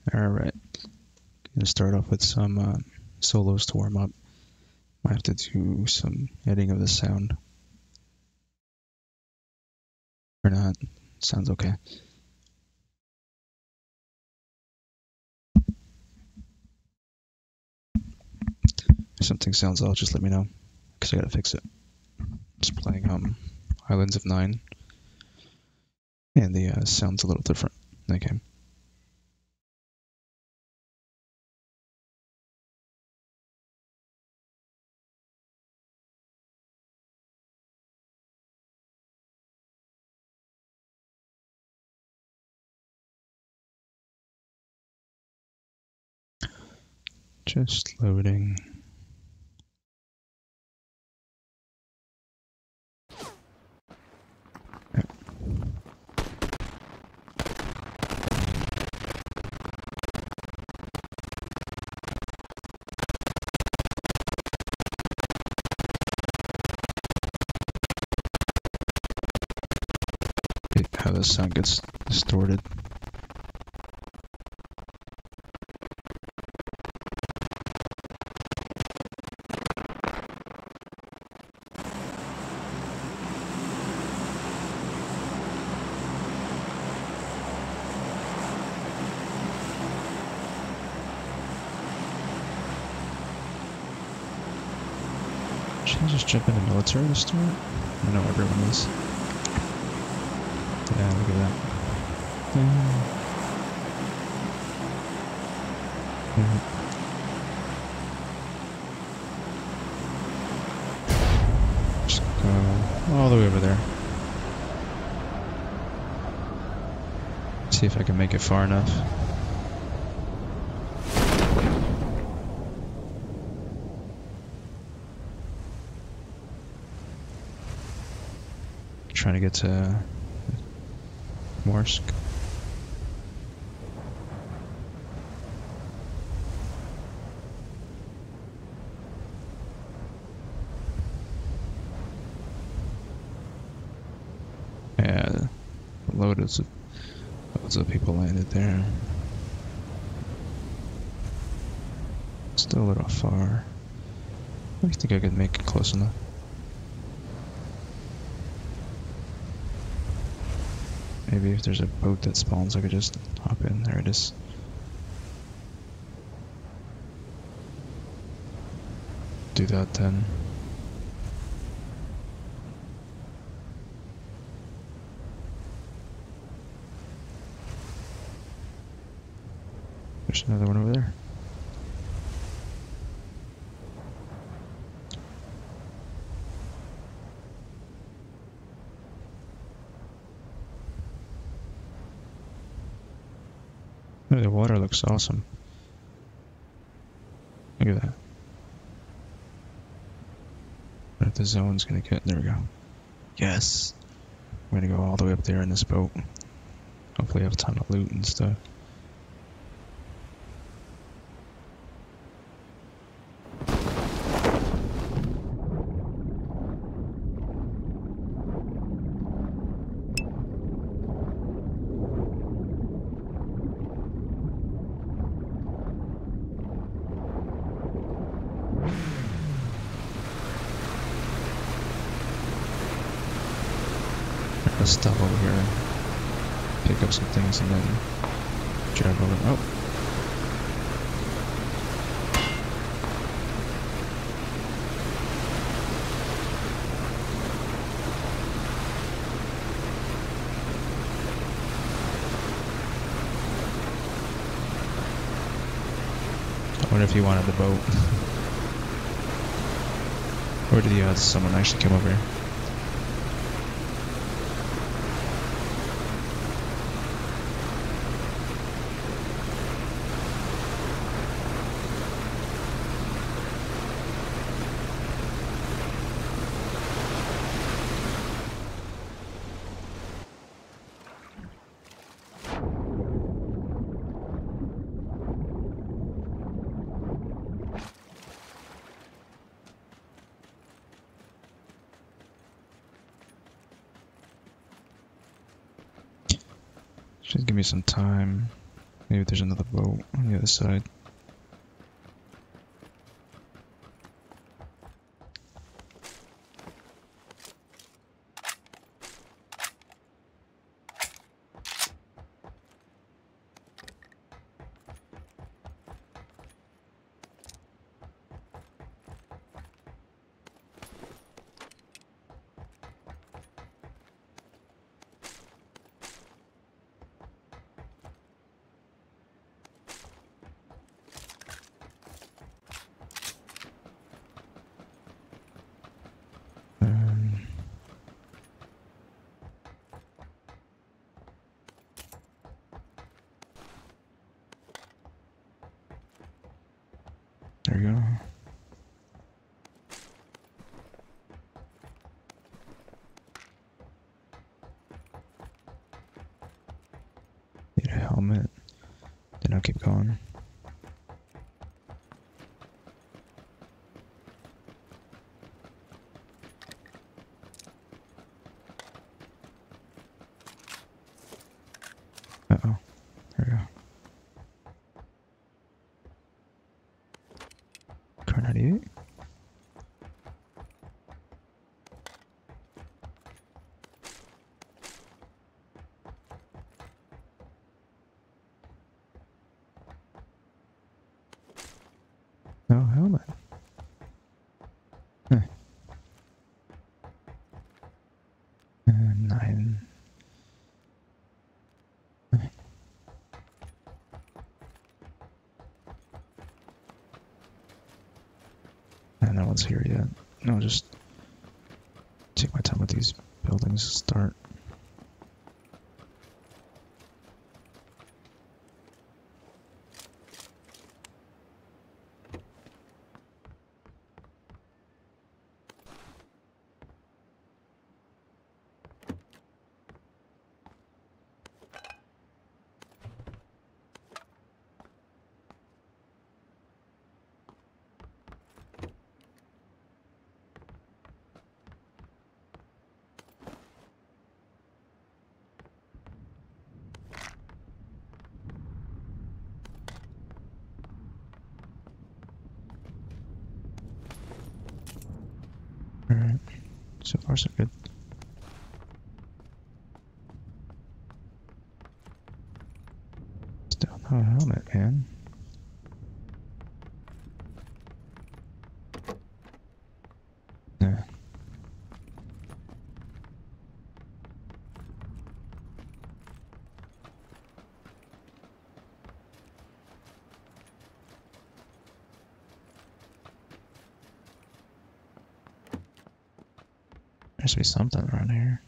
Alright, gonna start off with some solos to warm up. Might have to do some editing of the sound. Or not. Sounds okay. If something sounds off, just let me know, because I gotta fix it. Just playing Islands of Nine, and the sound's a little different in the game. Just loading. How the sound gets distorted. Should I just jump into military to start? I know everyone is. Yeah, look at that. Just go all the way over there. See if I can make it far enough. Trying to get to Morsk. Yeah, loads of people landed there. Still a little far. I think I could make it close enough. Maybe if there's a boat that spawns, I could just hop in. There it is. Do that then. There's another one over there. Oh, the water looks awesome. Look at that. What if the zone's gonna get... There we go. Yes! I'm gonna go all the way up there in this boat. Hopefully I have time to loot and stuff. Let's stop over here, pick up some things, and then drive over. Oh! I wonder if he wanted the boat. Or did someone actually come over here? Should give me some time. Maybe there's another boat on the other side. There you go. Need a helmet. Then I'll keep going. Uh-oh. There we go. Car 98? No helmet. Huh. 9. No one's here yet. No, just take my time with these buildings to start. Alright, so far so good. Still no helmet, man. Nah. There should be something around here.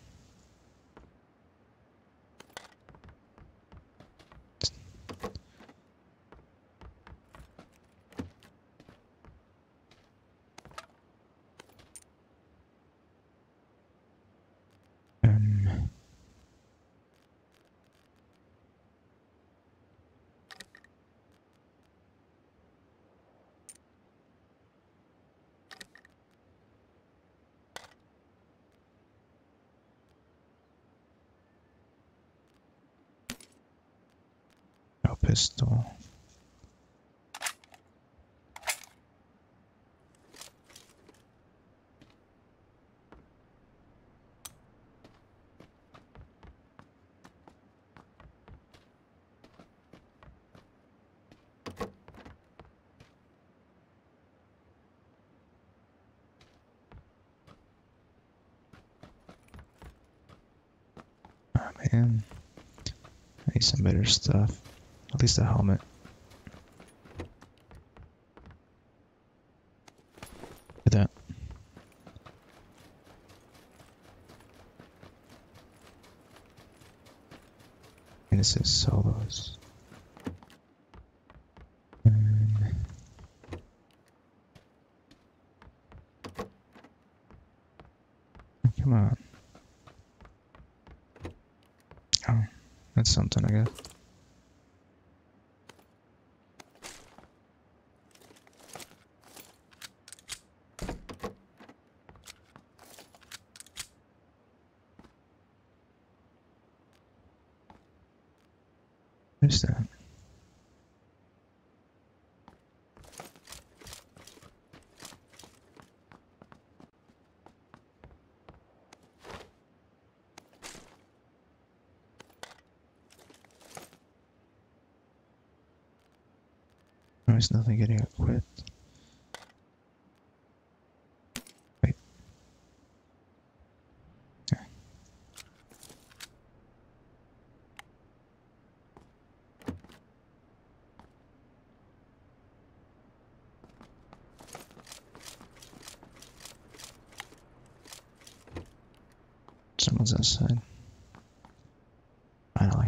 No pistol. Oh man, I need some better stuff. At least a helmet. Look at that. And this is solos. Come on. Oh, that's something, I guess. What is that? There's nothing getting equipped. Wait. Okay. Someone's outside. Finally.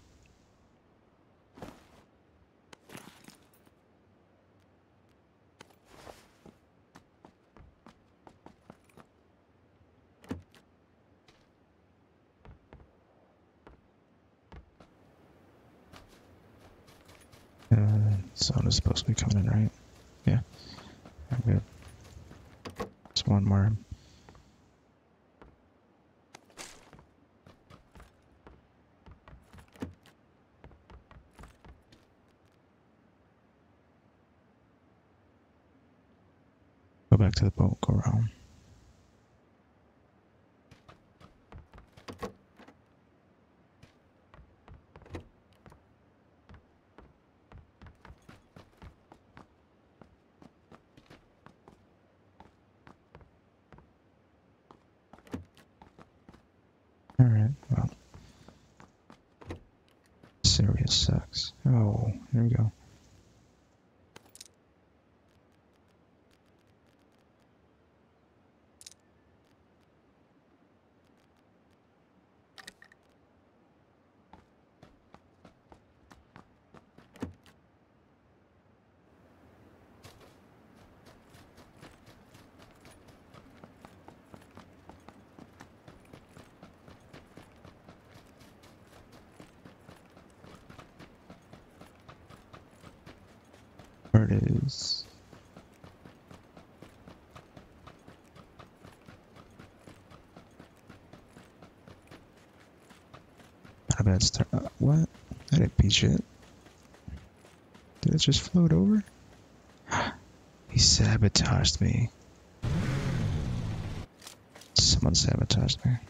Someone is supposed to be coming in, right? Yeah, I'm good. Just one more. Go back to the boat, go around. Alright, well. Serious sucks. Oh, here we go. There it is. Not a bad start. What? I didn't beat shit. Did it just float over? He sabotaged me. Someone sabotaged me.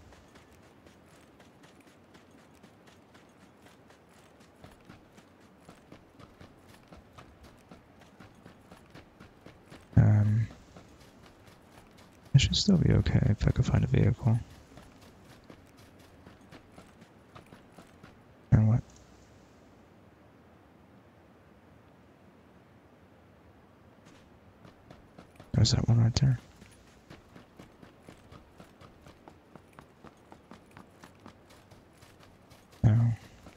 I should still be okay if I could find a vehicle. And what? There's that one right there. No.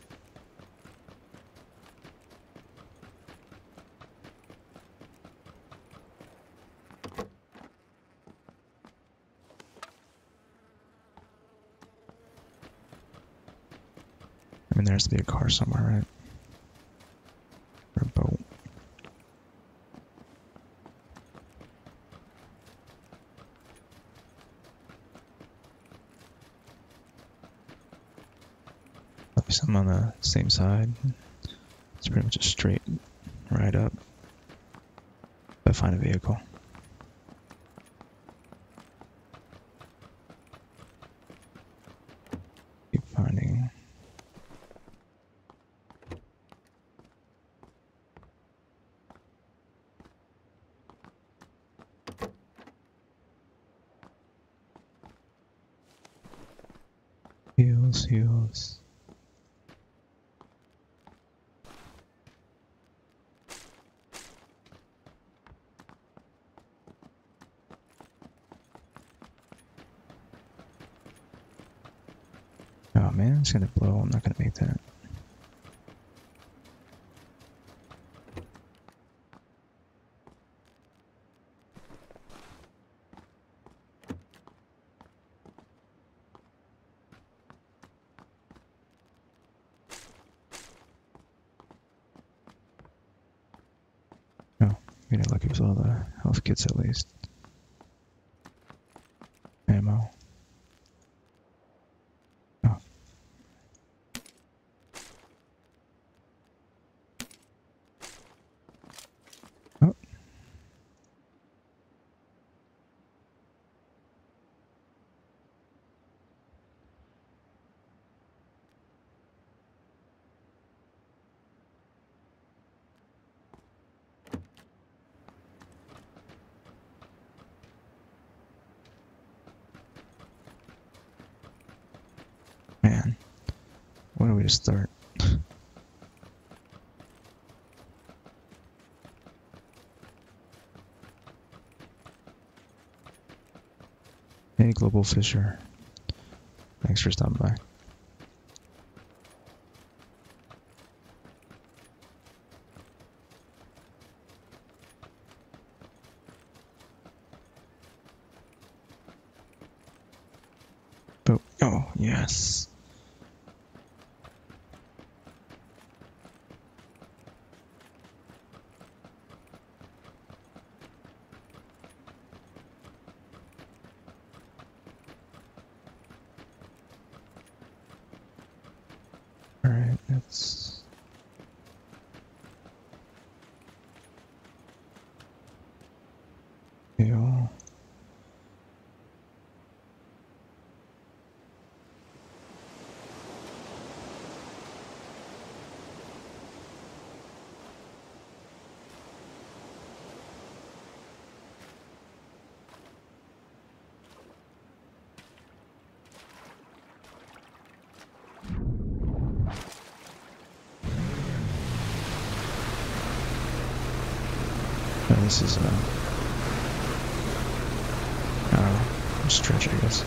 I mean, there has to be a car somewhere, right? Or a boat. At least I'm on the same side. It's pretty much a straight ride up. If I find a vehicle. Keep finding. Heals, heals. Oh man, it's gonna blow. I'm not gonna make that. Oh, we got lucky with all the health kits at least. Ammo. Oh. Oh. Where do we start? Hey, Global Fisher. Thanks for stopping by. Oh, yes. Alright, let's... Yeah. This is stretch, I guess.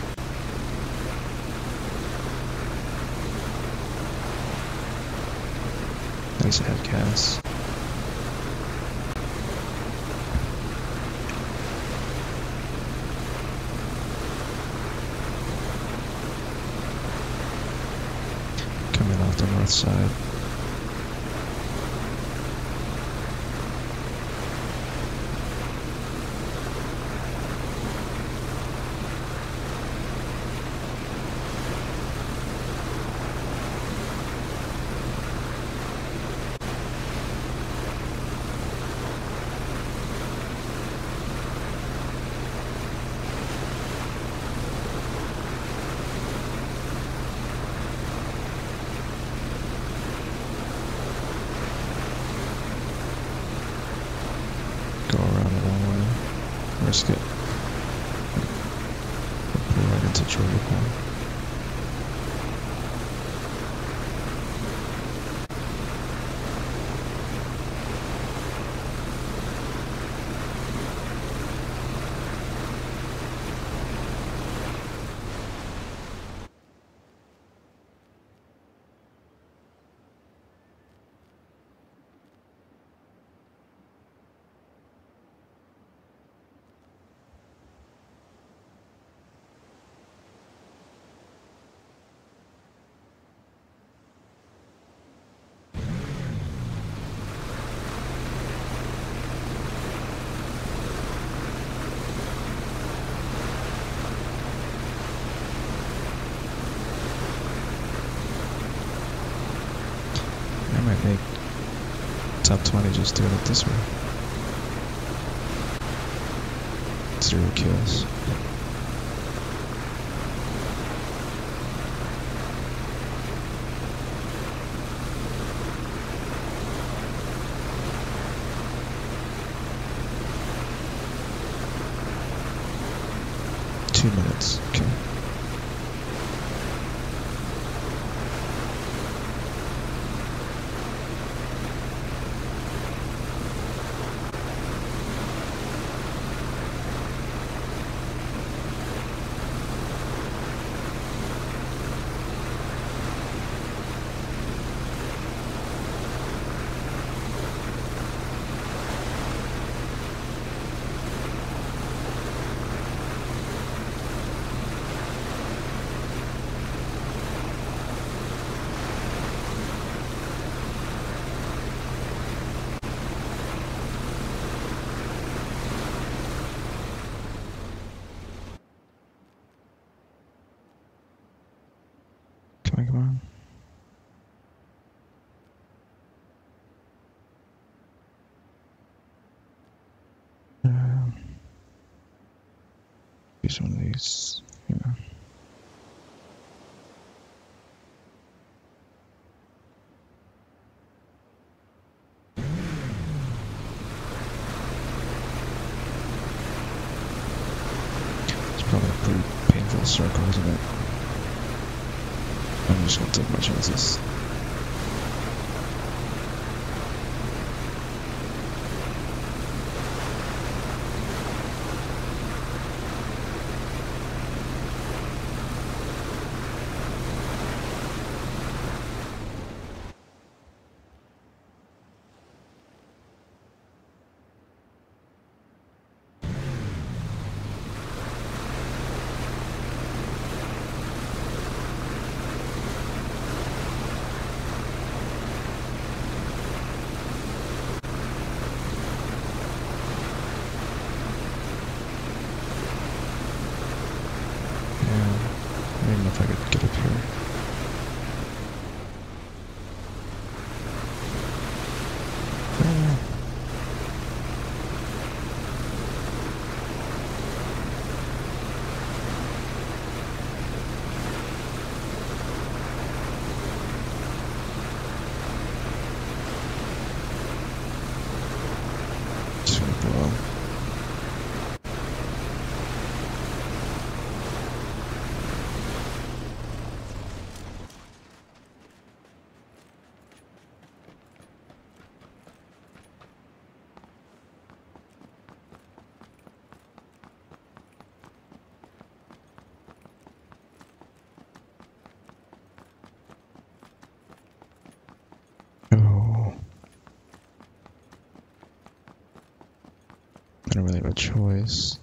Nice head cast. Coming off the north side. Go around a long way. Risk it. Pull right into Georgia Pond. I might make top 20 just doing it this way. 0 kills. Minutes. Okay. Come on. Use one of these. Yeah. It's probably a pretty painful circle, isn't it? I'm just gonna take my chances. I don't even know if I could get up here. Just gonna blow. Oh, I don't really have a choice.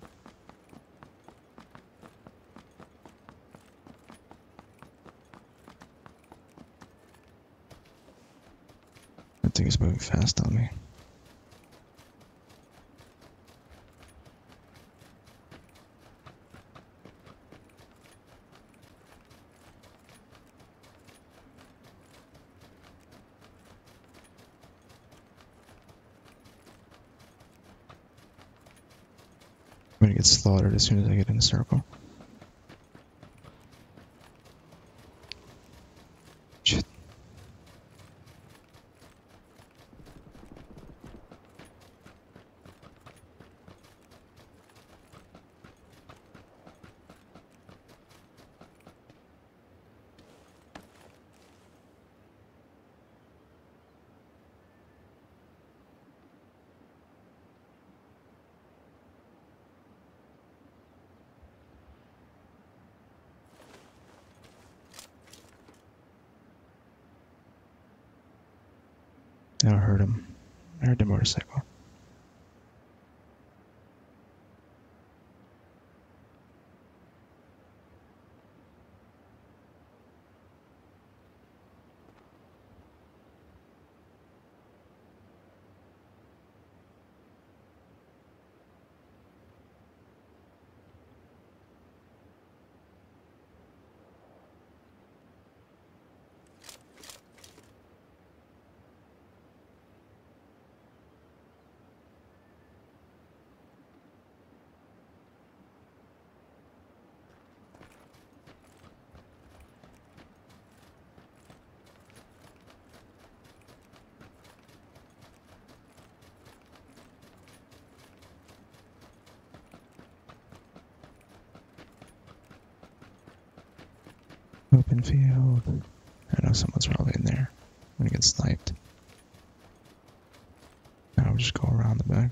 That thing is moving fast on me. I'm gonna get slaughtered as soon as I get in the circle. Shit. I heard him. I heard the motorcycle. Open field. I know someone's probably in there. I'm gonna get sniped. Now I'll just go around the back.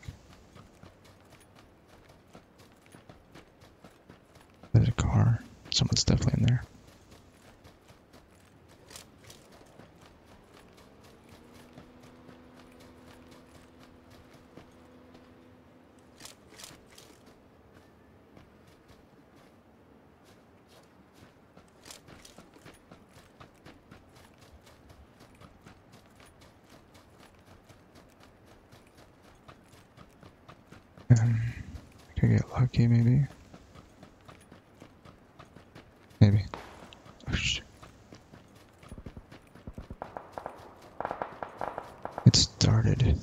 There's a car. Someone's definitely in there. I could get lucky, maybe. Maybe. Oh, shit. It started.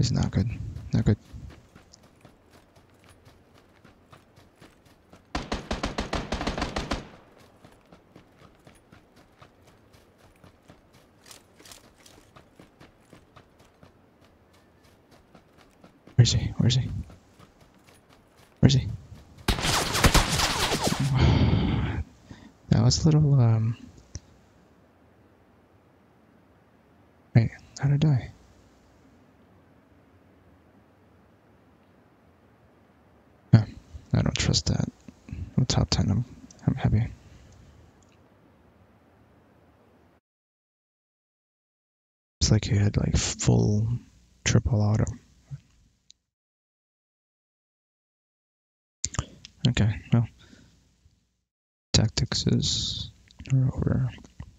is not good. Not good. Where's he? Where's he? Where's he? That was a little, Wait, how did I die? Oh, I don't trust that. I'm top 10, I'm happy. It's like he had like full triple auto. Okay, well, tactics is over.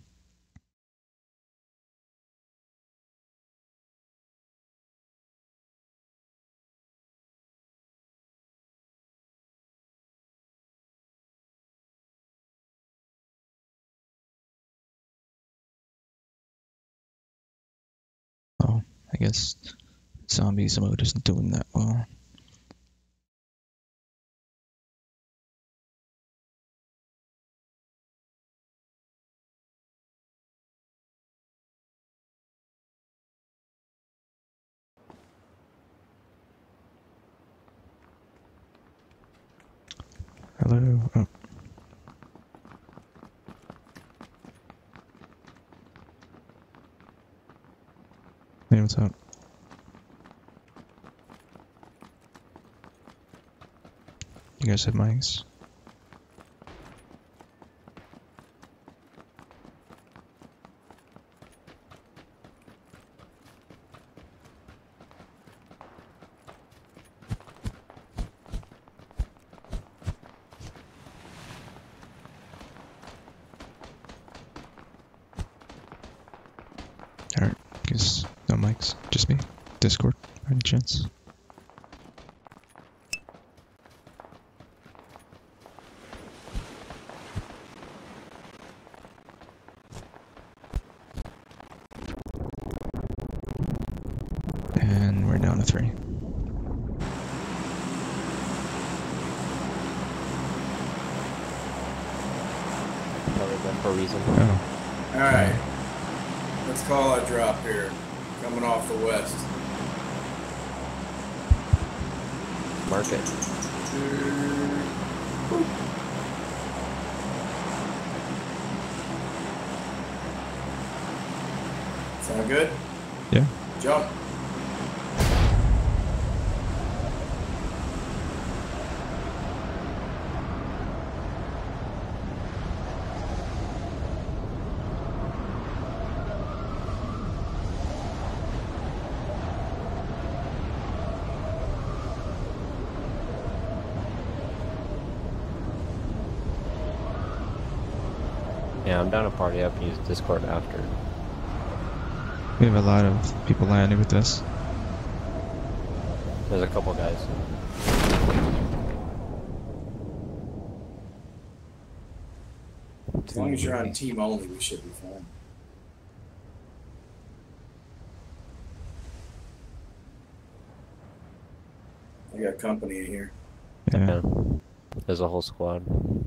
Oh, I guess zombies mode isn't doing that well. Hello. Oh. Hey, what's up? You guys have mics? Alright, guess no mics, just me. Discord, by any chance? And we're down to 3. Probably done for a reason. Oh. Alright. Let's call a drop here. Coming off the west. Mark it. Sound good? Yeah. Jump. Yeah, I'm down to party up and use Discord after. We have a lot of people landing with us. There's a couple guys. As long as you're on team only, we should be fine. I got company in here. Yeah. There's a whole squad.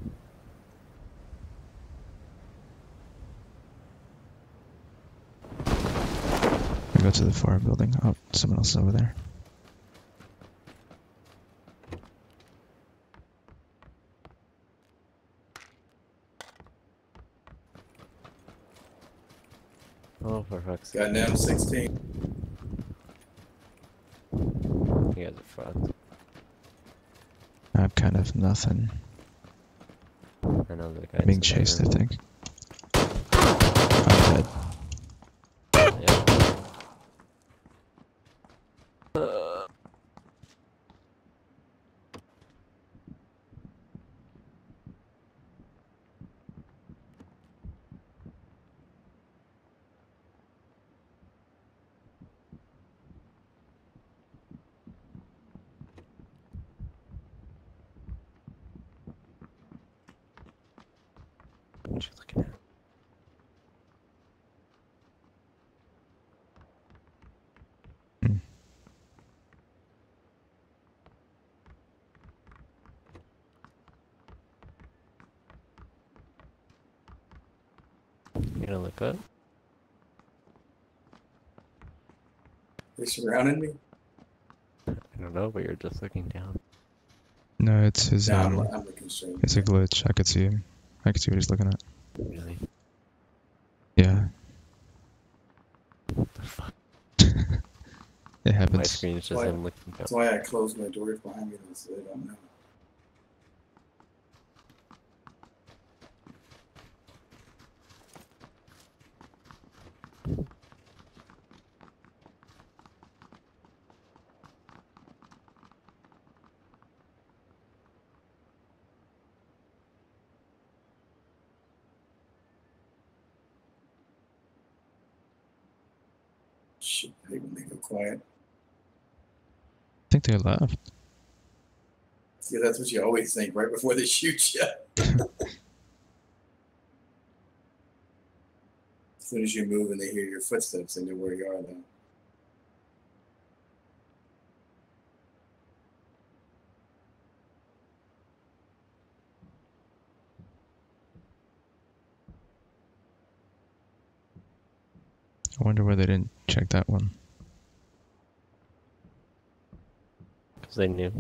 We go to the far building. Oh, someone else is over there. Oh, for fuck's sake. Got an M16. You guys are fucked. I have kind of nothing. I know the guys. I'm being chased, I think. I'm dead. Yeah. What you looking at? Hmm. gonna look up? They surrounded me. I don't know, but you're just looking down. No, it's his. No, I'm looking straight. It's a glitch. I could see him. I could see what he's looking at. Really? Yeah, What the fuck? it My happens. screen is just Why- him looking down. That's why I closed my doors behind me so they don't know. Shit, I hate when they go quiet. I think they left. See, that's what you always think right before they shoot you. As soon as you move and they hear your footsteps, they know where you are, though. I wonder why they didn't check that one. Because they knew.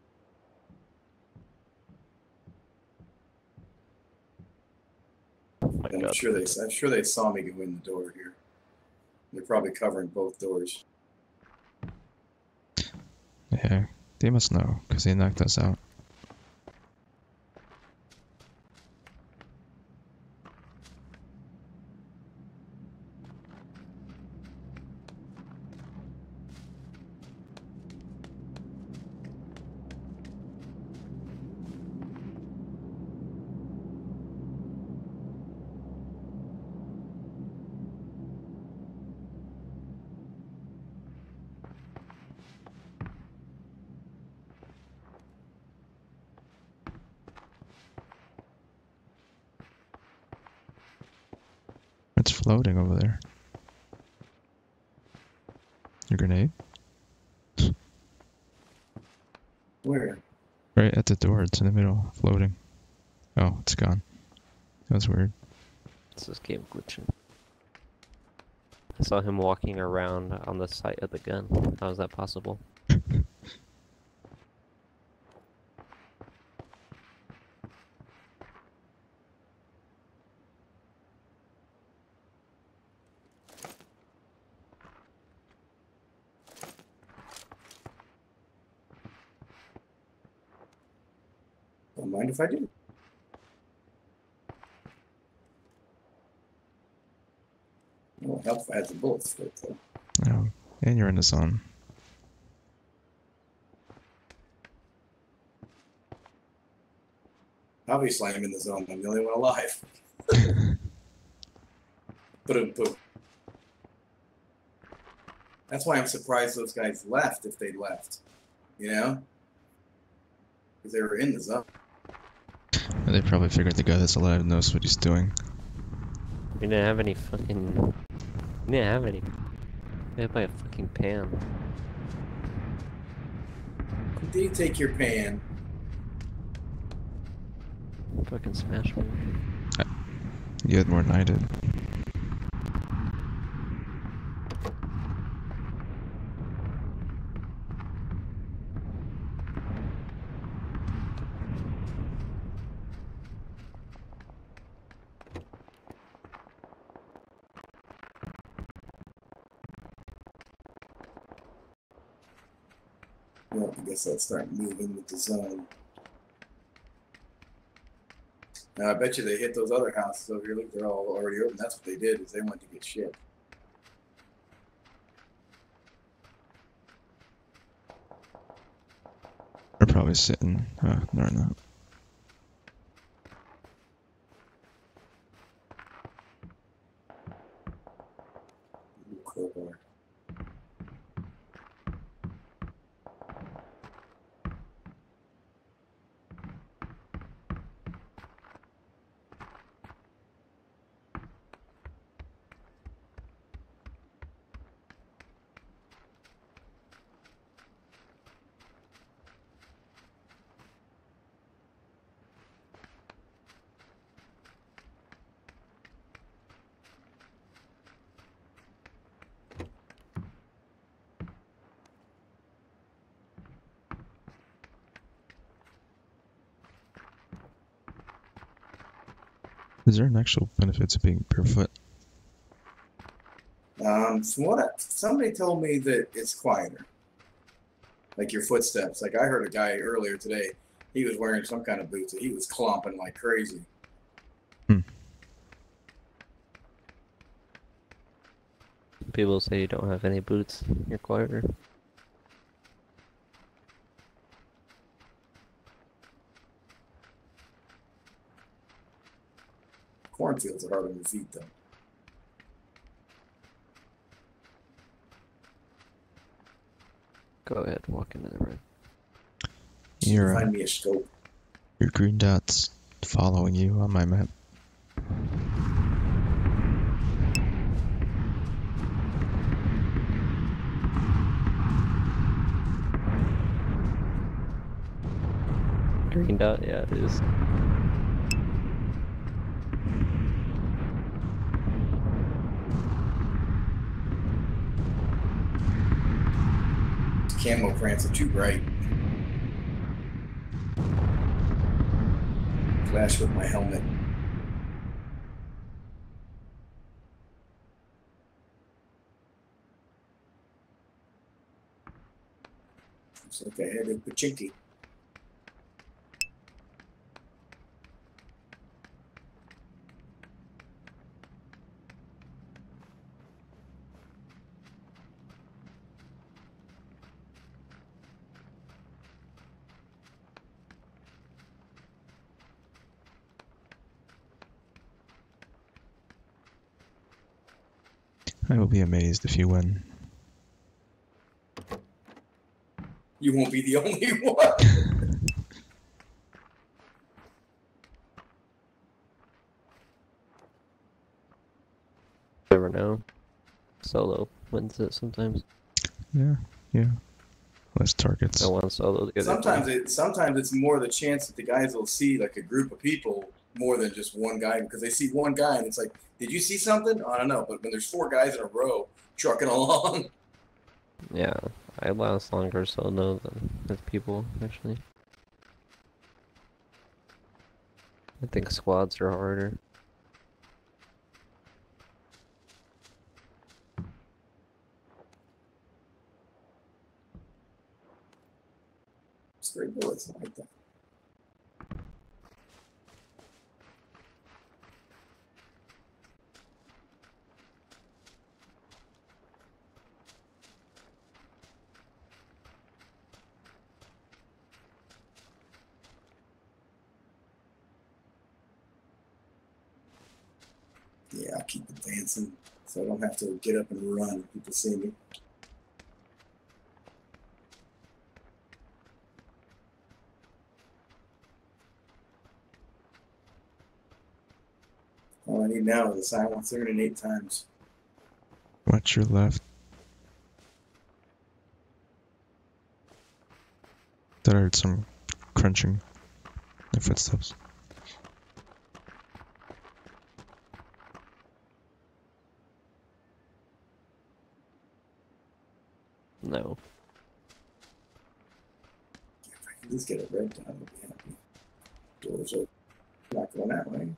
Oh my And god. I'm sure they saw me go in the door here. They're probably covering both doors. Yeah, they must know because they knocked us out. It's floating over there. Your grenade? Where? Right at the door. It's in the middle, floating. Oh, it's gone. That was weird. It's this game glitching. I saw him walking around on the site of the gun. How is that possible? Don't mind if I do. It'll help if I had the bullets for it, though. Oh, and you're in the zone. Obviously, I'm in the zone. I'm the only one alive. Boom. That's why I'm surprised those guys left if they left. You know? Because they were in the zone. They probably figured the guy that's alive knows what he's doing. We didn't have any fucking... We didn't have any. We had by a fucking pan. Did you take your pan? Fucking smash me. You had more than I did. Well, I guess I'll start moving with the zone. Now, I bet you they hit those other houses over here. Look, they're all already open. That's what they did, is they went to get shit. They're probably sitting. No, they're not. Crowbar. Is there an actual benefit to being barefoot? From somebody told me that it's quieter, like your footsteps. Like I heard a guy earlier today, he was wearing some kind of boots and he was clomping like crazy. People say you don't have any boots. You're quieter. Cornfields are hard on your feet though. Go ahead, walk into the room. Find me a scope. Your green dot's following you on my map. Green dot, yeah, it is. Camo cramps are too bright. Flash with my helmet. Looks like I had a pachinki. I will be amazed if you win. You won't be the only one. Never know. Solo wins it sometimes. Yeah. Less targets. I want solo to get Sometimes it's more the chance that the guys will see like a group of people more than just one guy, because they see one guy and it's like, did you see something? I don't know, but when there's 4 guys in a row trucking along. Yeah, I last longer solo than with people, actually. I think squads are harder. Straight bullets like that. Yeah, I'll keep advancing so I don't have to get up and run when people see me. All I need now is a silencer and 8 times. Watch your left. That I heard some crunching in footsteps. No. If I can just get a red dot, I'll be happy. Doors open. Not going that way.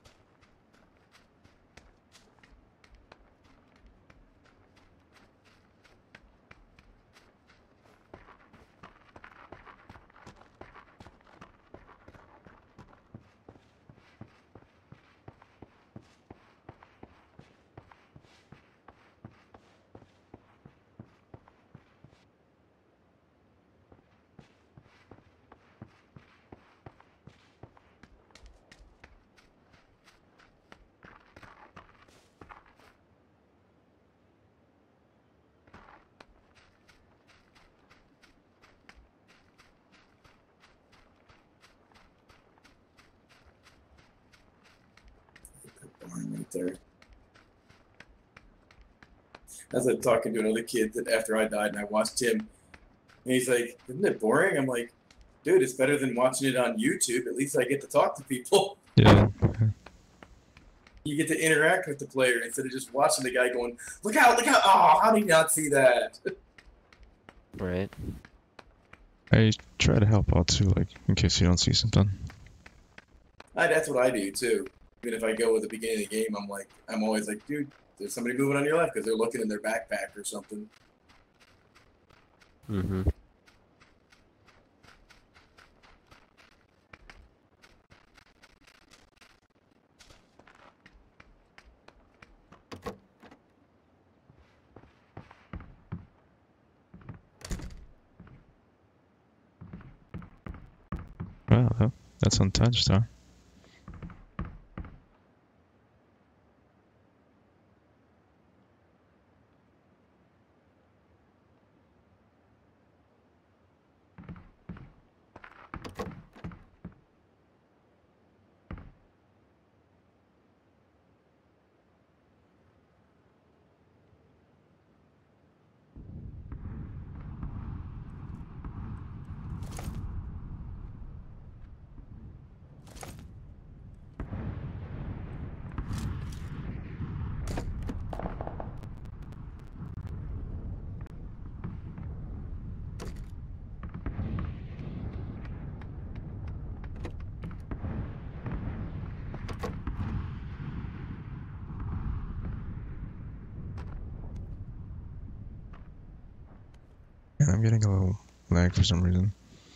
Right there. I was like, talking to another kid that after I died, and I watched him, and he's like, "Isn't it boring?" I'm like, "Dude, it's better than watching it on YouTube. At least I get to talk to people. Yeah. You get to interact with the player instead of just watching the guy going, look out, look out! Oh, how did you not see that?" Right. I try to help out too, like in case you don't see something. That's what I do too. even if I go at the beginning of the game, I'm always like, dude, there's somebody moving on your left because they're looking in their backpack or something. Mm-hmm. Wow, that's untouched, huh? Yeah, I'm getting a little lag for some reason.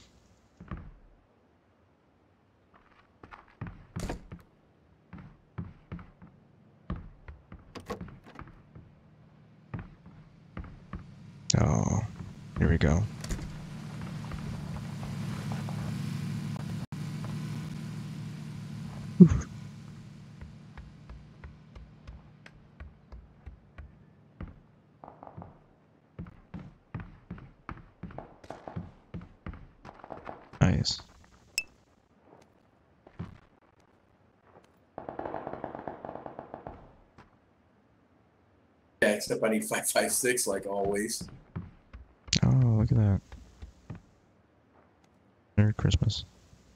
Oh, here we go. Oof. Nice. Yeah, except I need 5.56 like always. Oh, look at that. Merry Christmas.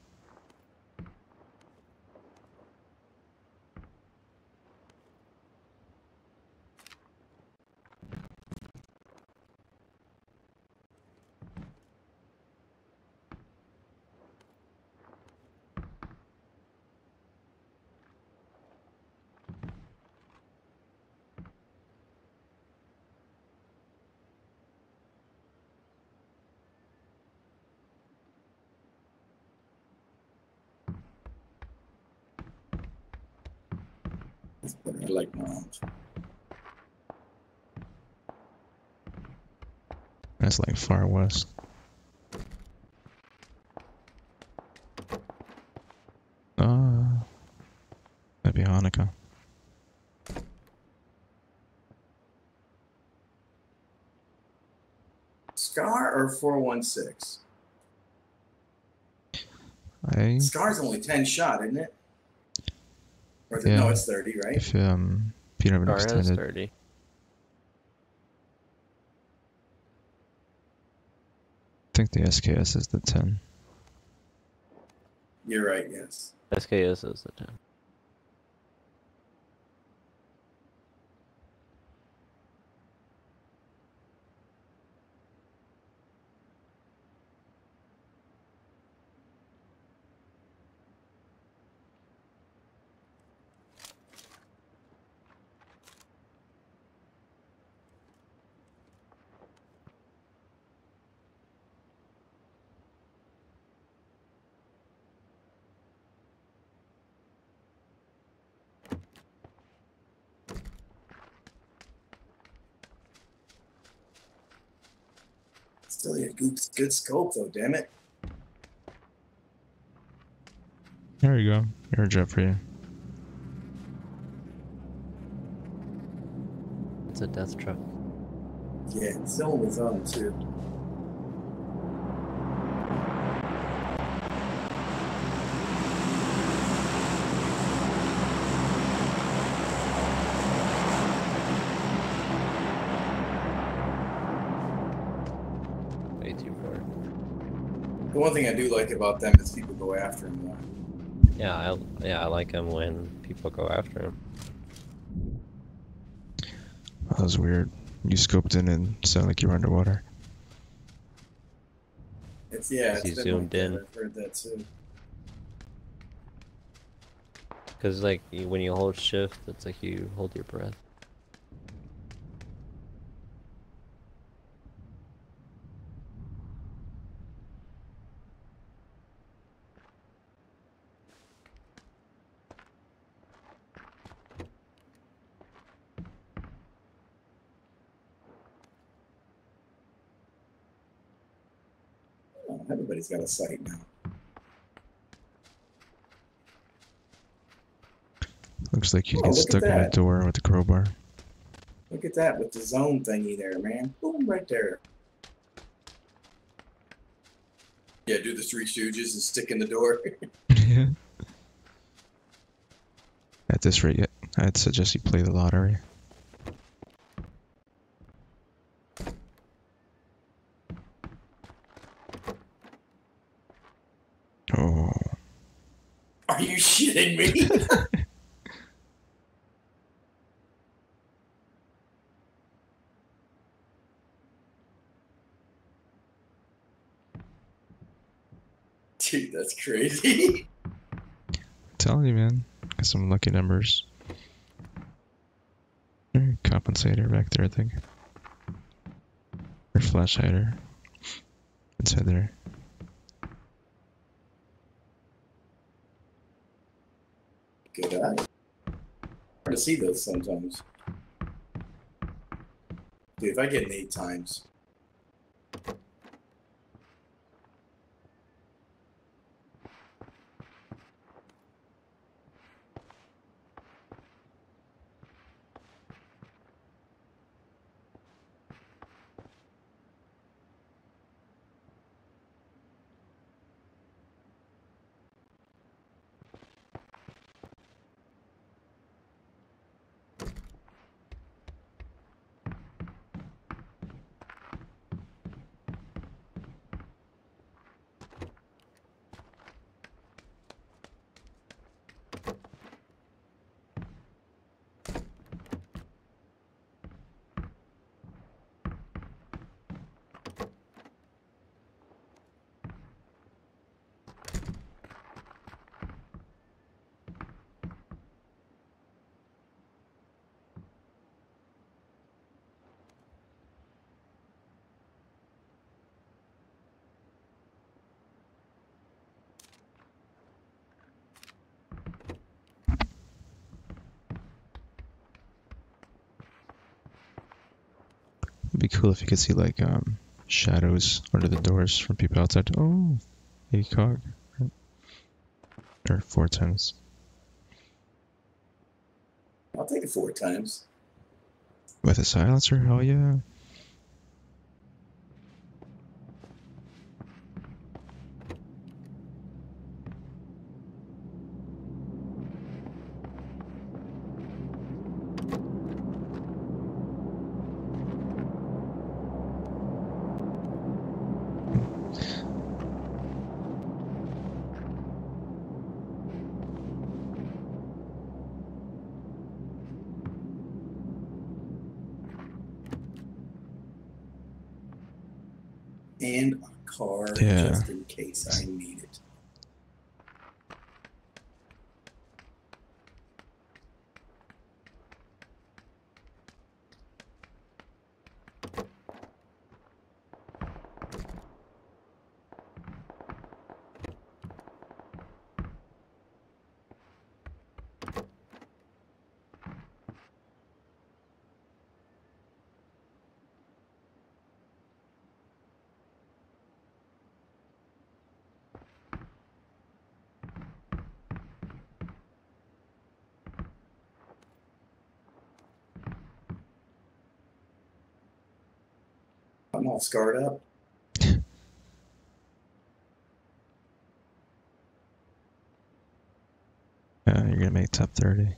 I like moms. That's like far west. That'd be Hanukkah. Scar or 416? I Scar's only 10 shot, isn't it? Or is it, Yeah. no, it's 30, right? If you don't have an Car has extended, 30. I think the SKS is the 10. You're right, yes. SKS is the 10. Still a good scope, though, damn it. There you go. Airdrop for you. It's a death truck. Yeah, it's still in the zone, too. Way too far. The one thing I do like about them is people go after them more. Yeah, I like him when people go after him. That was weird. You scoped in and sounded like you were underwater. It's, yeah, Is he it's been zoomed like in? that. I've heard that, too. Cause like when you hold shift, it's like you hold your breath. Oh, everybody's got a sight now. Looks like you'd Oh, get look at stuck in a that. door with a crowbar. Look at that with the zone thingy there, man. Boom, right there. Yeah, do the Three Stooges and stick in the door. Yeah. At this rate, I'd suggest you play the lottery. Oh. Are you shitting me? Dude, that's crazy. Telling you, man. Got some lucky numbers. Compensator back there, I think. Or flash hider. Inside there. Good eye. Hard to see those sometimes. Dude, if I get an 8 times. It'd be cool if you could see like shadows under the doors from people outside. Oh, ACOG. Or 4 times. I'll take it 4 times. With a silencer? Hell yeah. And a car Yeah. just in case I need it. I'm all scarred up. You're gonna make top 30.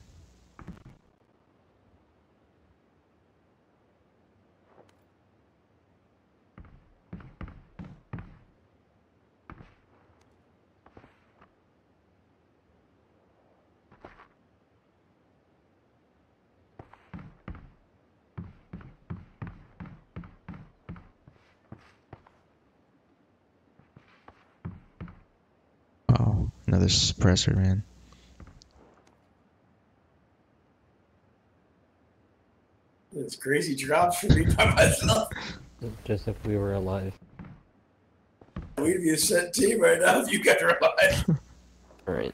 Oh, another suppressor, man. It's crazy drops for me by myself. Just if we were alive. We'd be a set team right now if you guys are alive. Alright.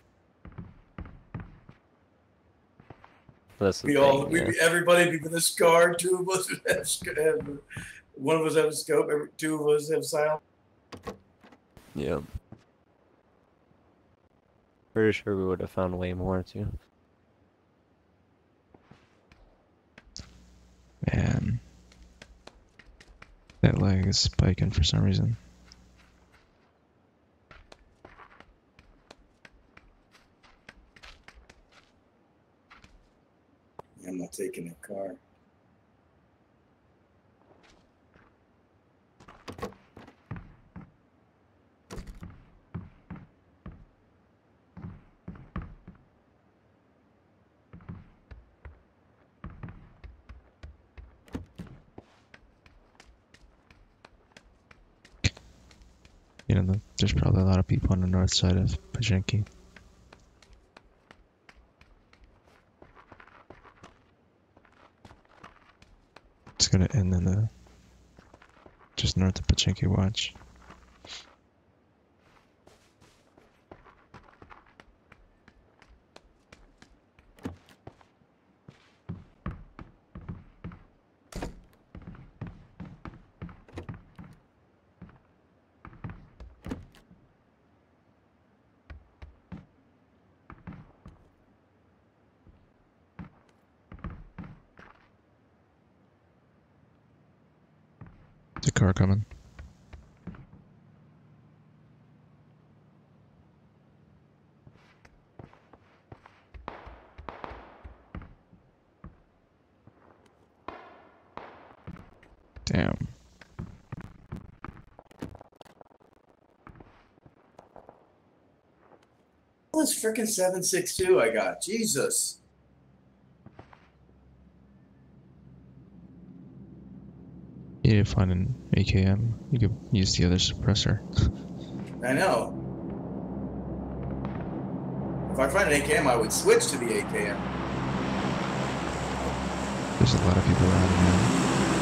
That's the We thing, all, yeah. everybody be with a scar. Two of us have, one of us have a scope. Two of us have silent. Yeah. Pretty sure we would have found way more too. Man. That lag is spiking for some reason. I'm not taking that car. You know, there's probably a lot of people on the north side of Pajinki. It's gonna end in the just north of Pachinki watch. There's a car coming. Damn. This freaking 7.62 I got. Jesus. You need to find an AKM. You could use the other suppressor. I know. If I find an AKM, I would switch to the AKM. There's a lot of people around here.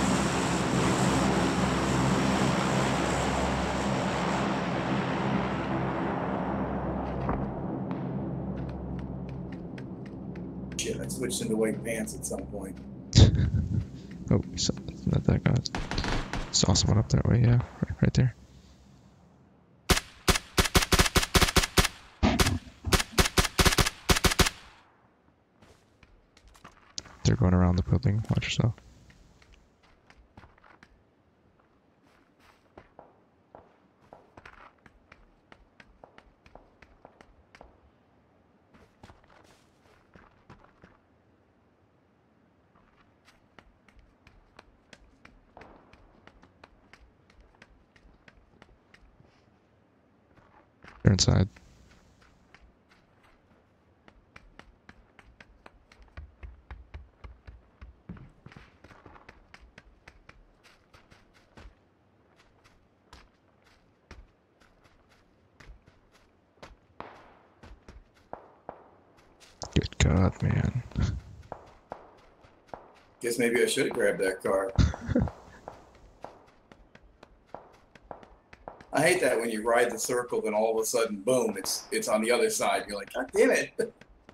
Shit, I switched into white pants at some point. Oh, so, not that guy. Saw someone up that way, yeah, right there. They're going around the building. Watch yourself. They're inside. Good God, man. Guess maybe I should have grabbed that car. I hate that when you ride the circle, then all of a sudden, boom, it's on the other side. You're like, God damn it.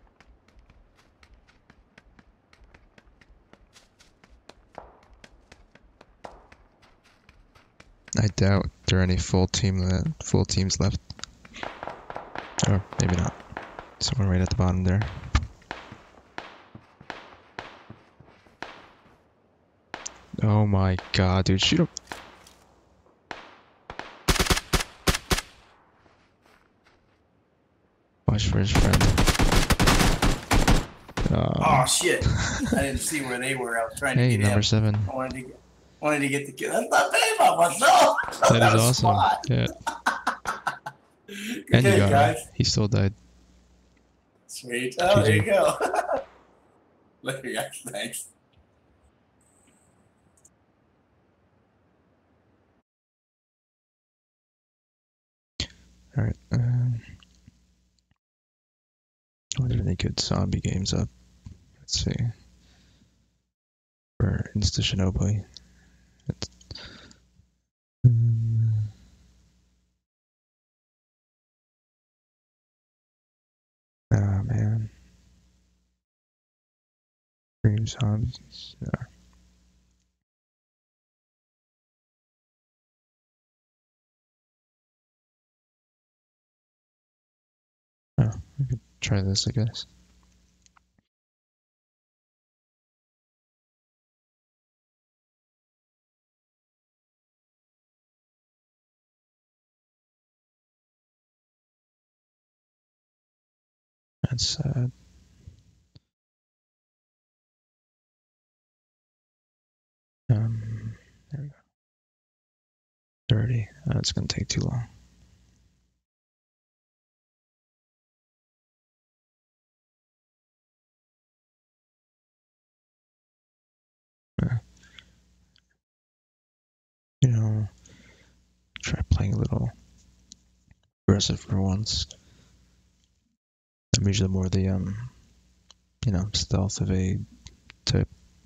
I doubt there are any full teams left. Or maybe not. Someone right at the bottom there. Oh my God, dude, shoot him. Watch for his friend. Oh shit! I didn't see where they were. I was trying to Hey, get number him. 7. I wanted to get the kill. That's not bad about myself. That is awesome. Spot. Yeah. Good And you day, got guys. him. He still died. Sweet. Oh, there GG. you go. Later, guys. Thanks. Alright. Are there any good zombie games up? Let's see. For Insta Shinobi. Ah, man. Dreams, hobbies. Yeah. Oh, I could try this, I guess. That's sad. There we go. 30. That's gonna take too long. You know, try playing a little aggressive for once. I'm usually more the stealth evade type.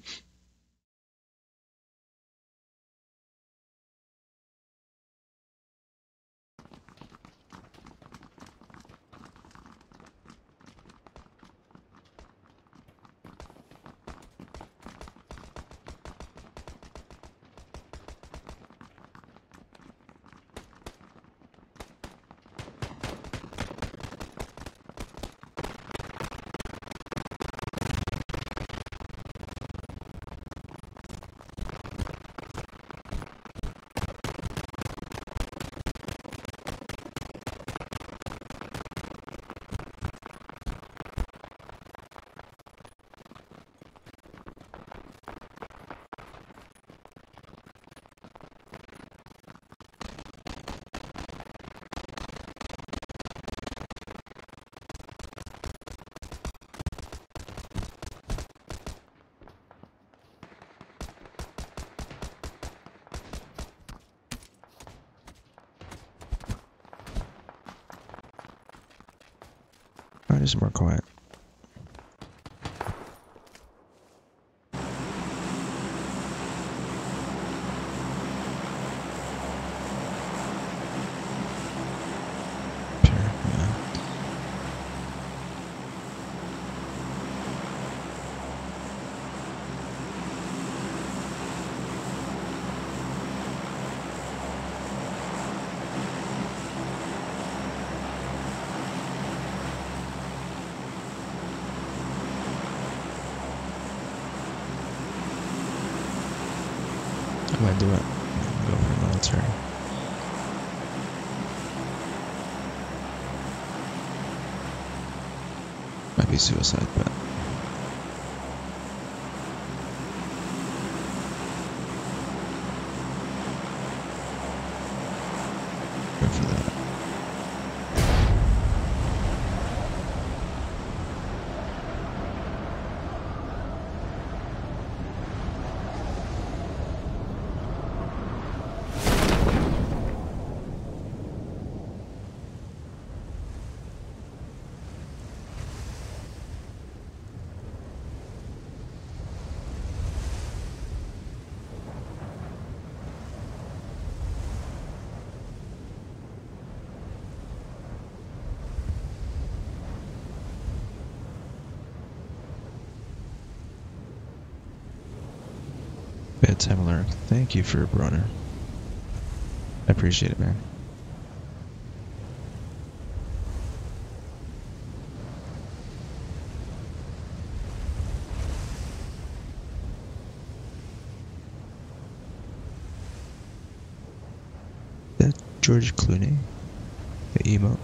Alright, just more quiet. Sure, yeah. I might do it. Go for military. Might be suicide, but go for that. Bedtime alert. Thank you for Brunner. I appreciate it, man. That George Clooney, the emo.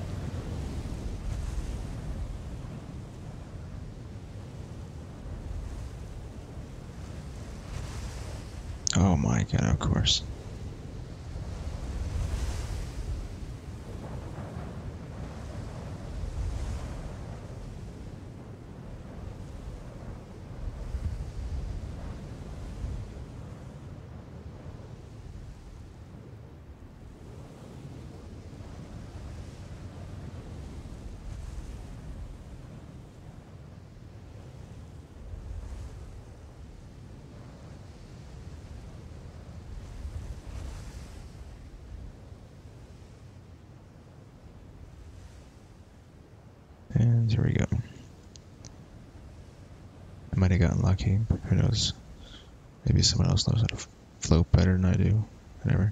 Oh my god, of course. And here we go. I might have gotten lucky. Who knows? Maybe someone else knows how to float better than I do. Whatever.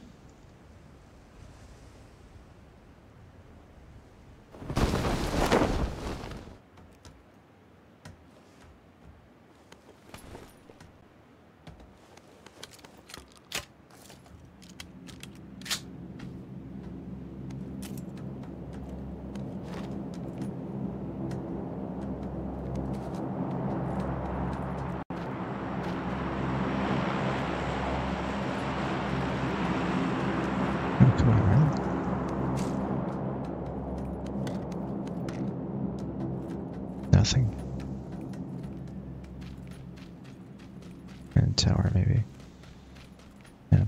Oh, come on, really? Nothing. And tower, maybe. Yeah.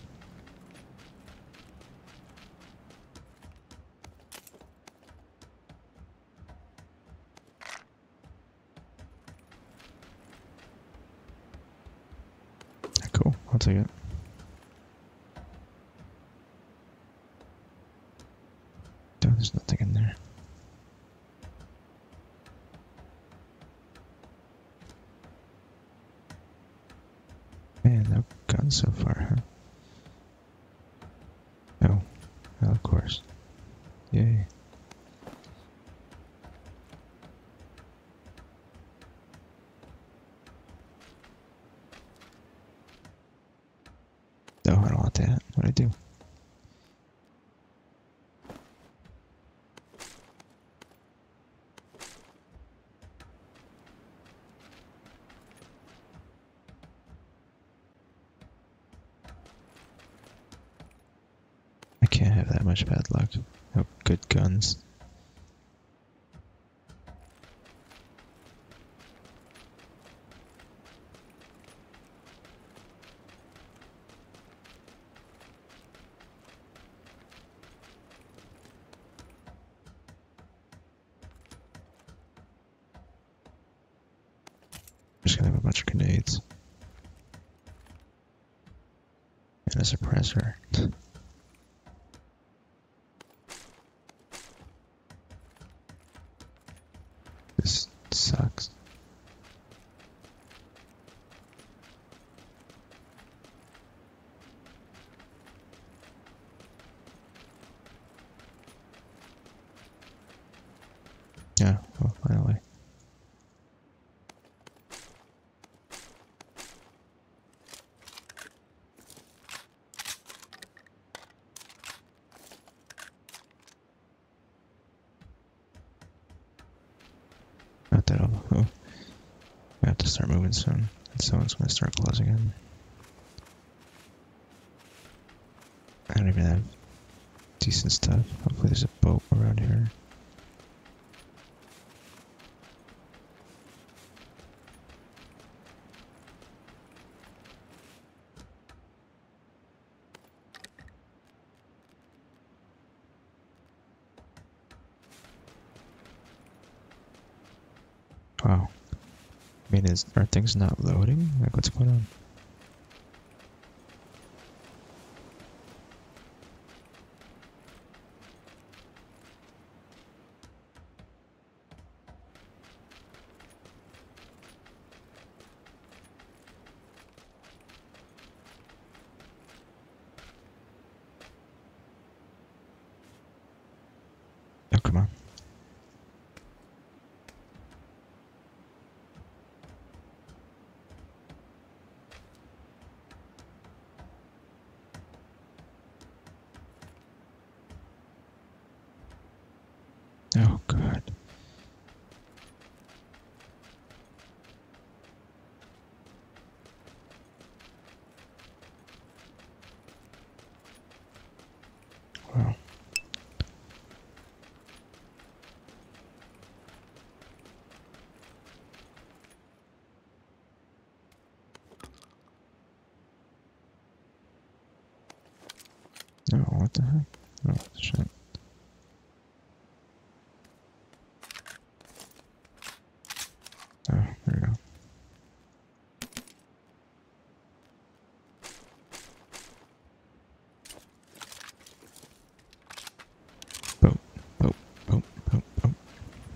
Cool, I'll take it. No, there's nothing in there. Man, no guns so far, huh? Oh, well, of course. Yay. No, I don't want that. What'd I do? I can't have that much bad luck. No good guns. I'm just gonna have a bunch of grenades. And a suppressor. This sucks. Yeah, well, finally. Not that I'll. Oh. I have to start moving soon. And someone's gonna start closing in. I don't even have decent stuff. Hopefully there's a boat around here. Wow. I mean, are things not loading? Like, what's going on? Oh, come on. Oh, God. Wow. Oh, what the heck? Oh, shit. Oh, there we go. Boat, boat, boat, boat, boat.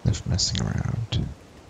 of messing around.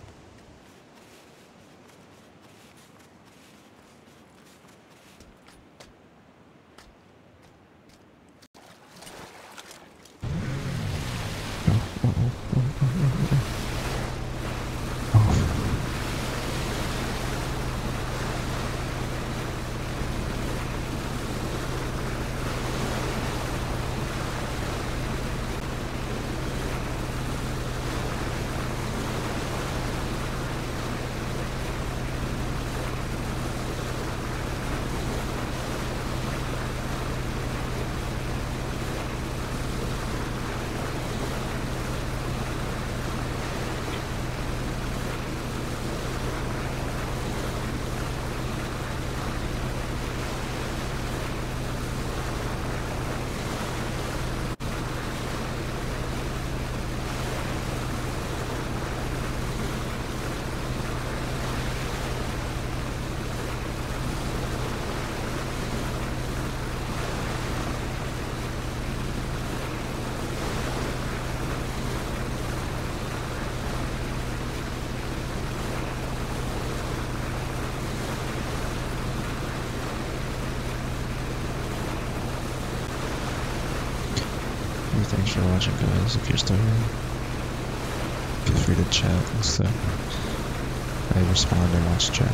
Thanks for watching, guys. If you're still here, feel free to chat instead. I respond and watch chat.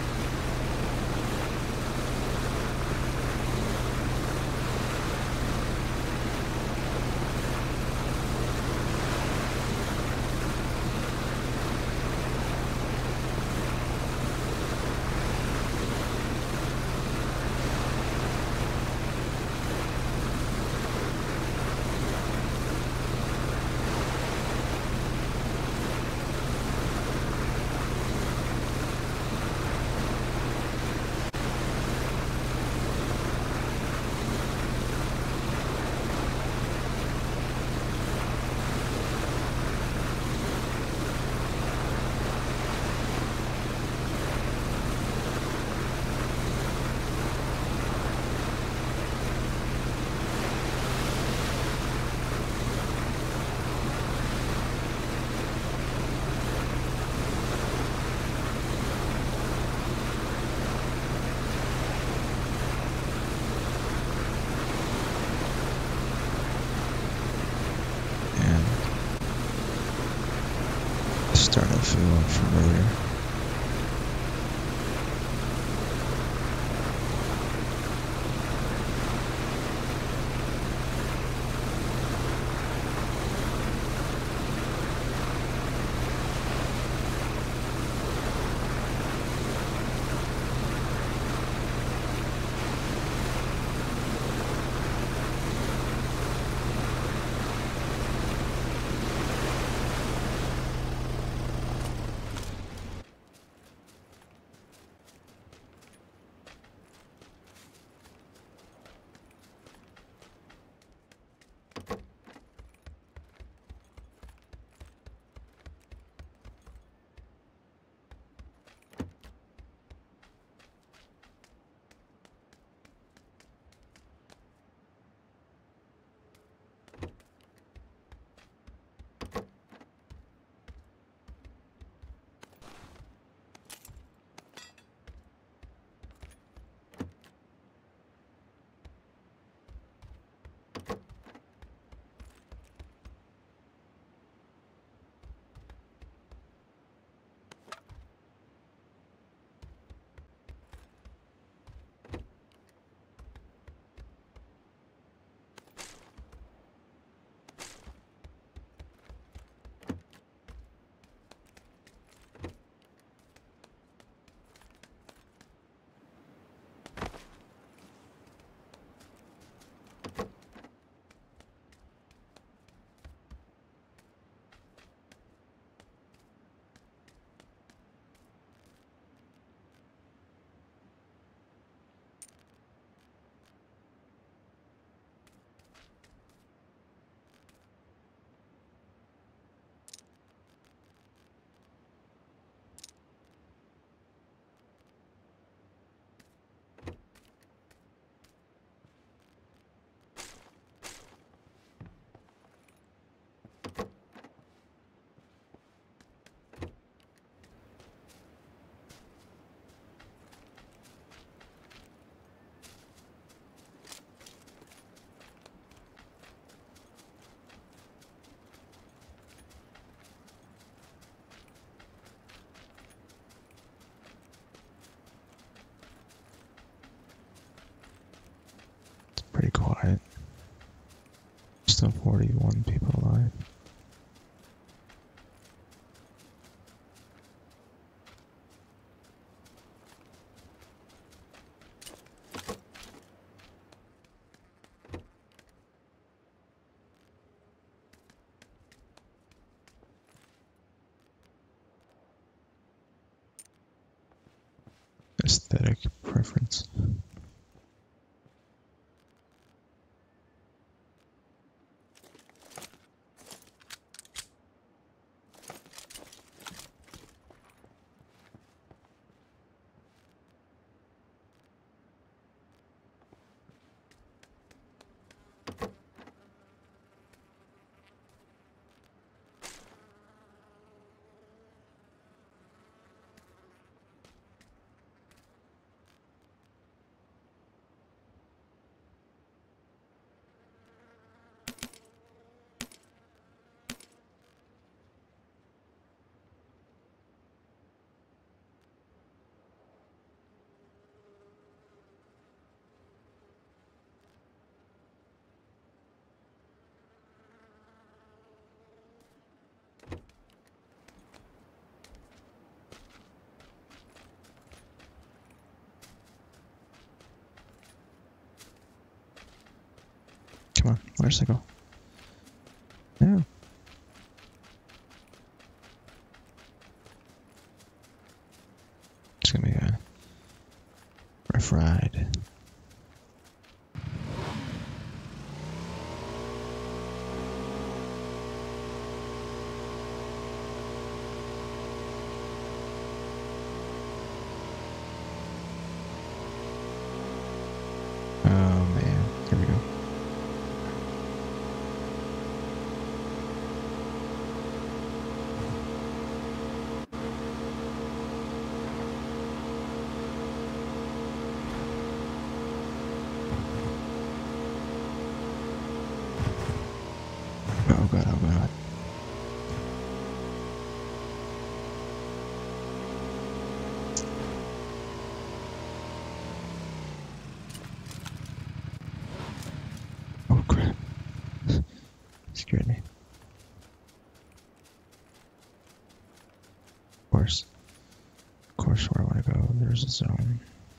Starting to feel unfamiliar. quiet. Still 41 people alive. Aesthetic preference. Come on, where's the go? Yeah. It's gonna be a rough ride. Oh man, here we go. Oh god, oh god. Oh crap. Scared me. Of course where I want to go, there's a zone.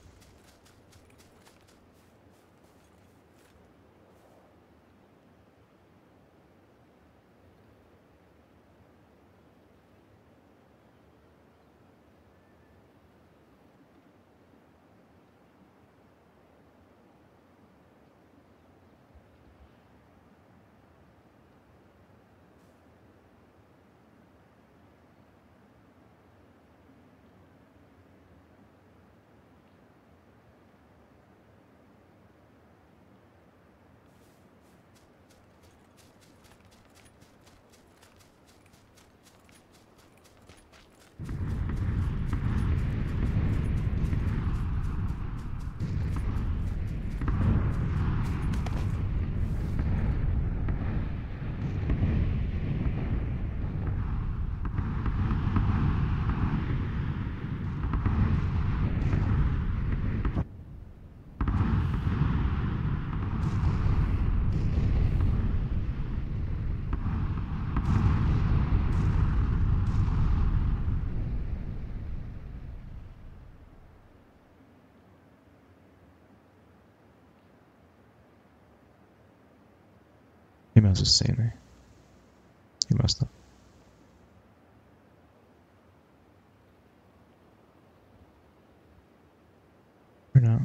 He must have seen me. He must have. Or not.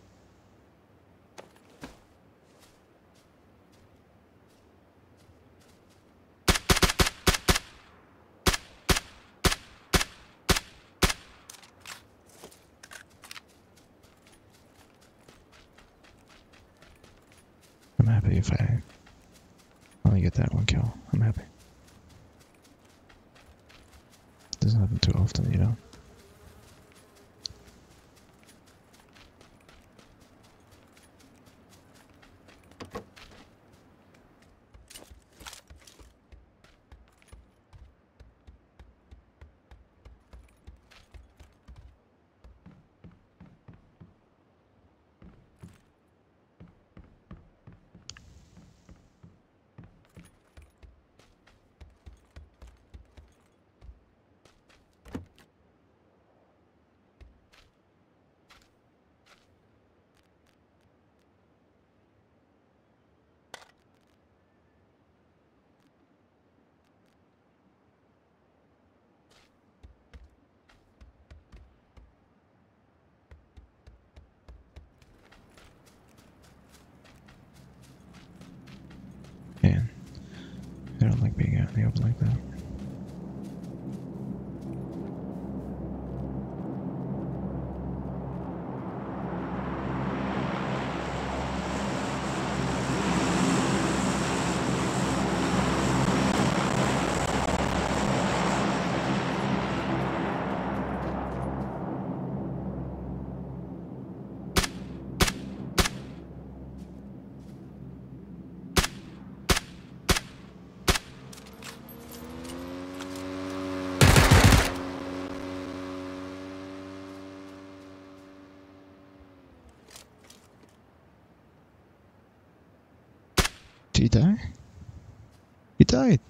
I'm happy if I only get that one kill. I'm happy. Doesn't happen too often, you know. I don't like being out in the open like that. Did he die? He died!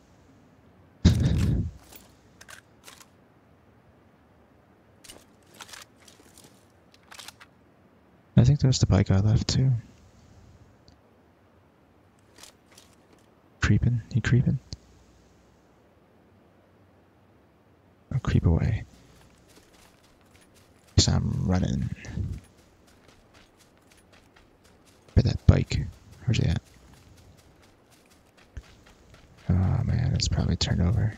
I think there's the bike guy left too. Creeping? He creeping? I'll creep away. Cause I'm running. For that bike. Where's he at? Oh man, it's probably turned over.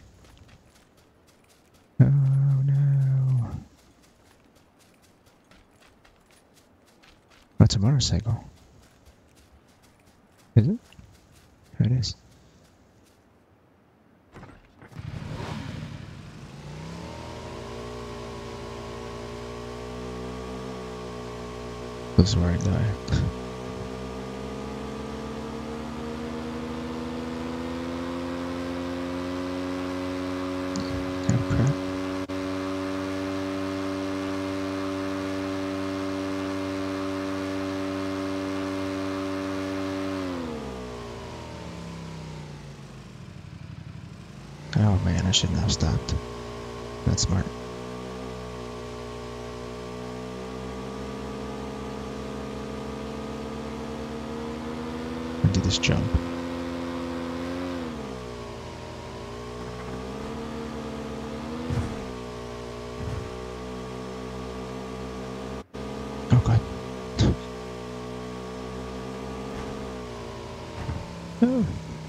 Oh no. That's a motorcycle. Is it? Oh, it is. This is where I die. Oh crap. Oh man, I shouldn't have stopped. That's smart. Do this jump. Oh god. Oh.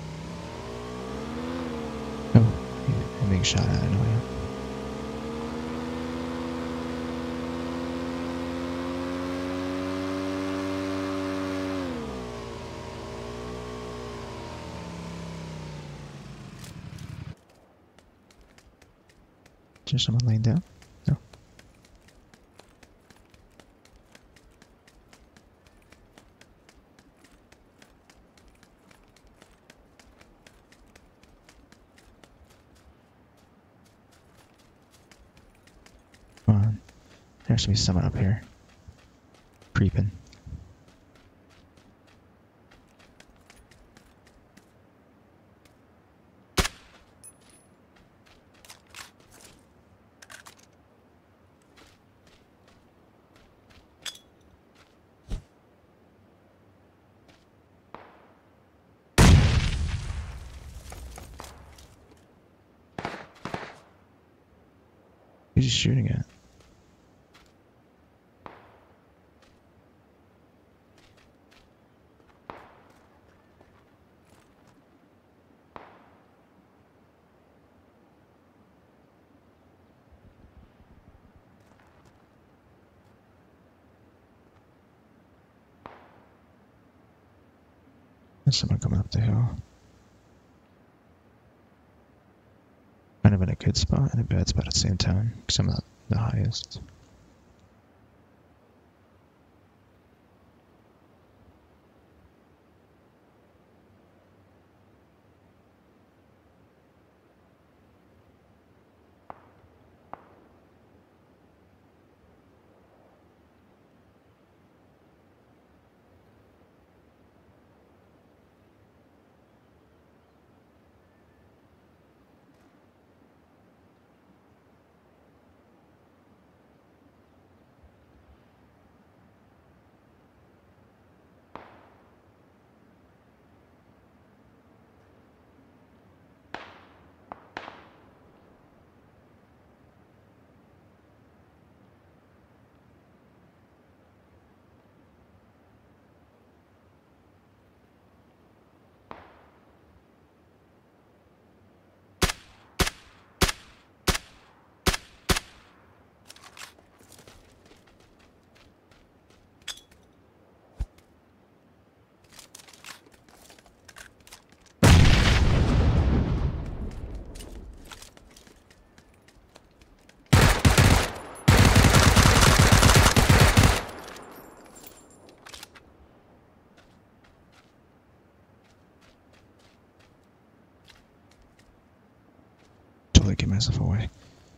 Oh, I'm being shot at anyway. Is someone laying down? No. Come on. There should be someone up here. Creeping. Who's he shooting at? There's someone coming up the hill. Kind of in a good spot and a bad spot at the same time, because I'm not the highest. really give myself away.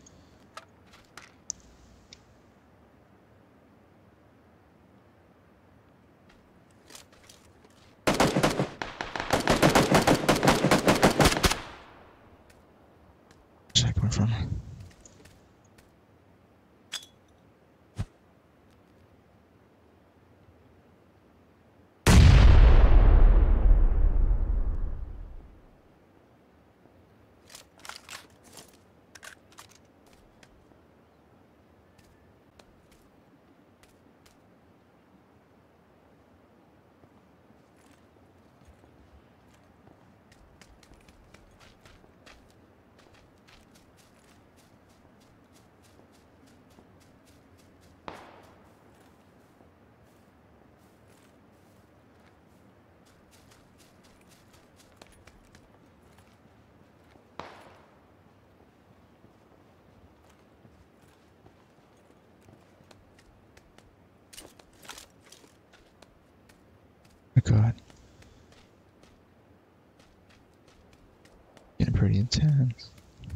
Where's that coming from? Oh god. Getting pretty intense.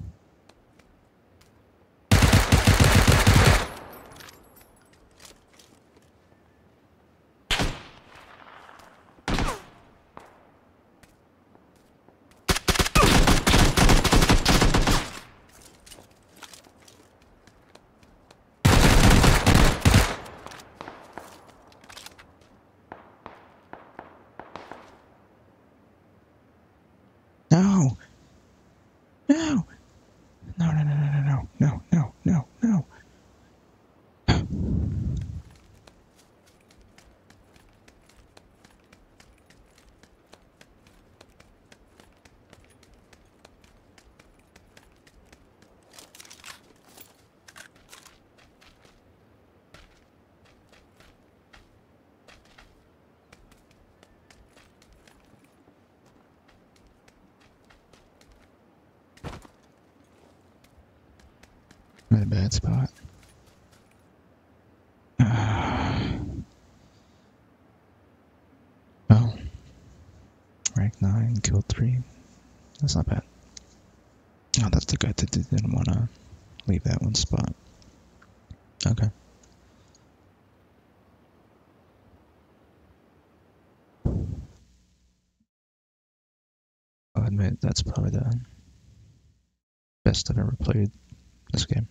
No! No! No, no, no, no, no, no, no, no, no. I'm in a bad spot. Oh. Rank 9, killed 3. That's not bad. Oh, that's the guy that didn't want to leave that one spot. Okay. I'll admit, that's probably the best I've ever played this game.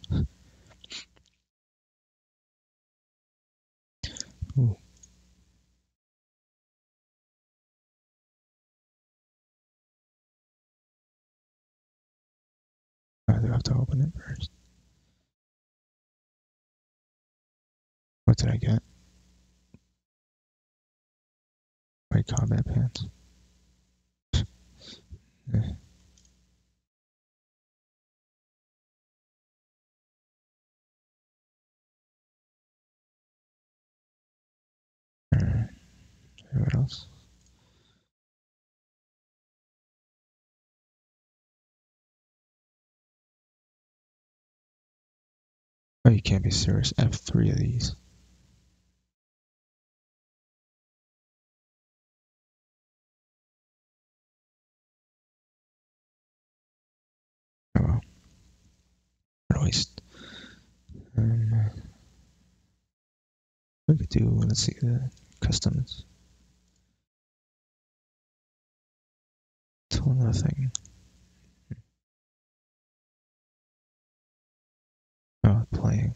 Ooh. I do have to open it first. What did I get? White combat pants. Eh. Alright. What else? Oh, you can't be serious. F3 of these. Oh well. What a waste. We could do, let's see, the customs. It's one other thing. Oh, playing.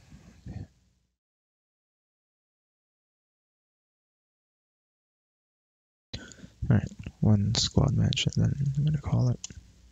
Alright, one squad match and then I'm gonna call it.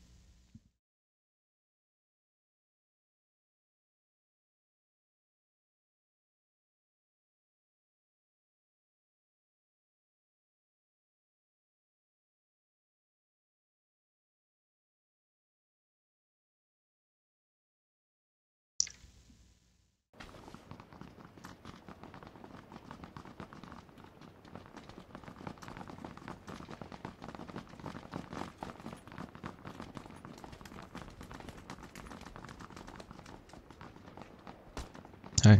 Hi.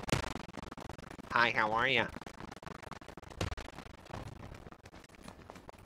Hi, how are you?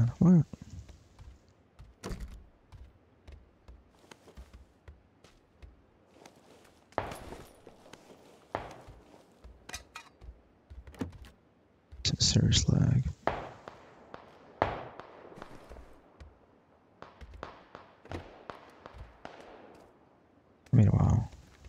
god, what? Some serious lag. Meanwhile,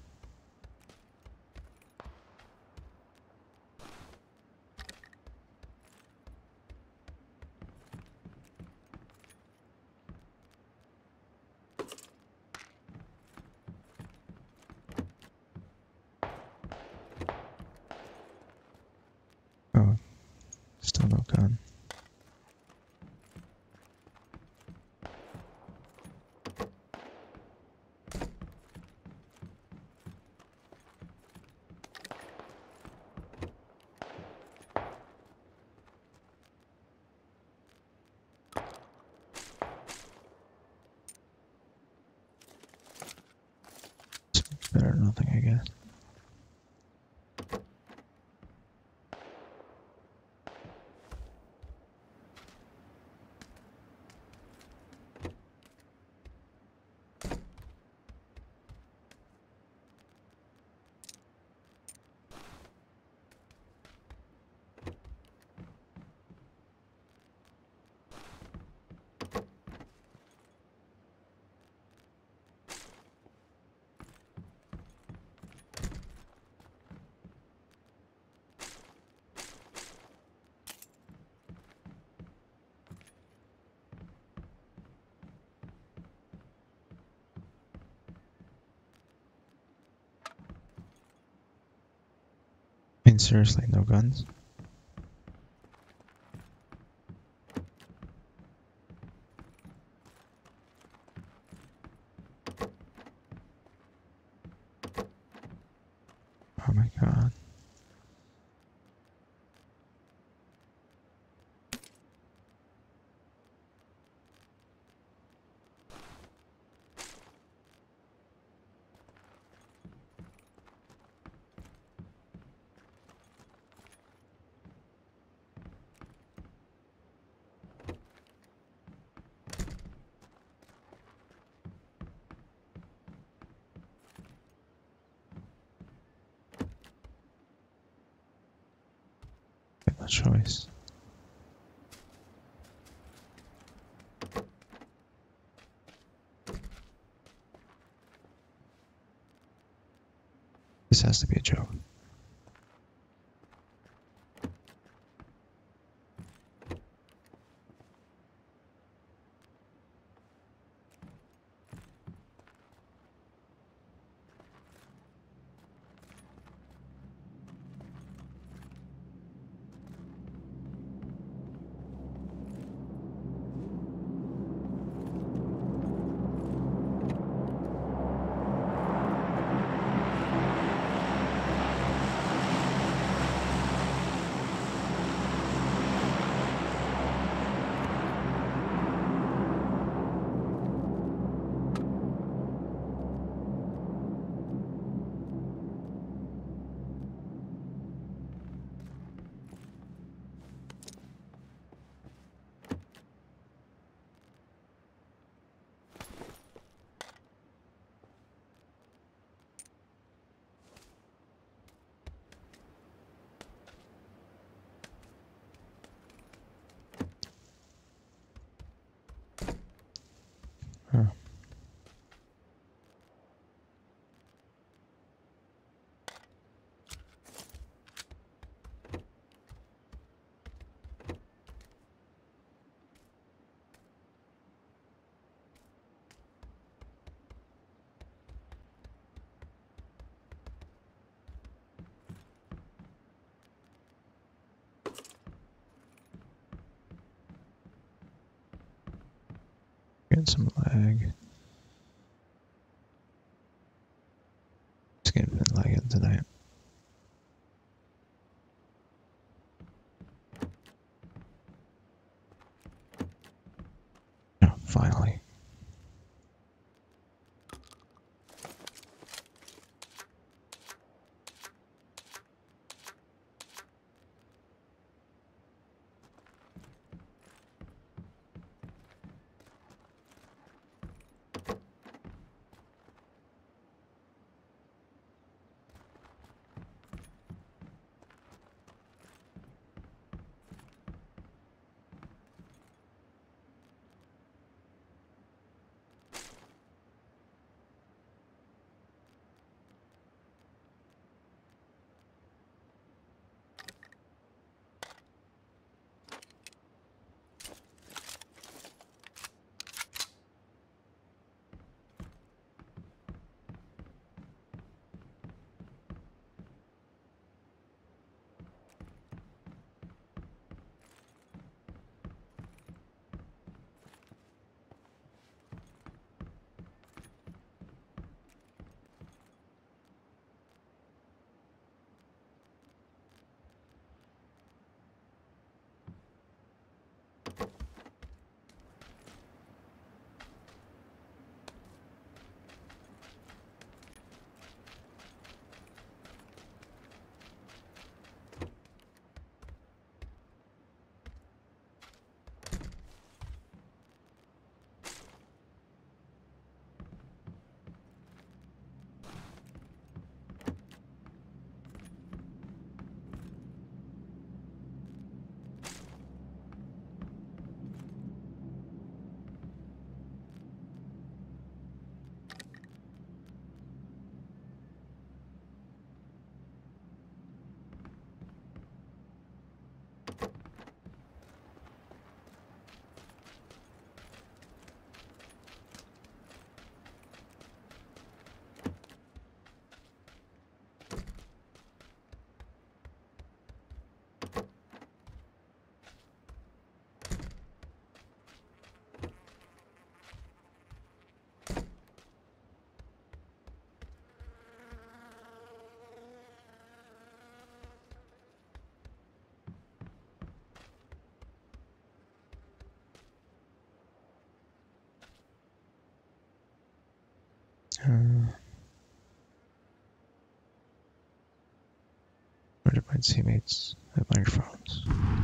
oh, still no gun. It's better than nothing, I guess. I mean, seriously, no guns? Oh my god. I have no choice. This has to be a joke. Huh. Getting some lag. It's getting lagging tonight. Oh, finally. Where did my teammates have microphones?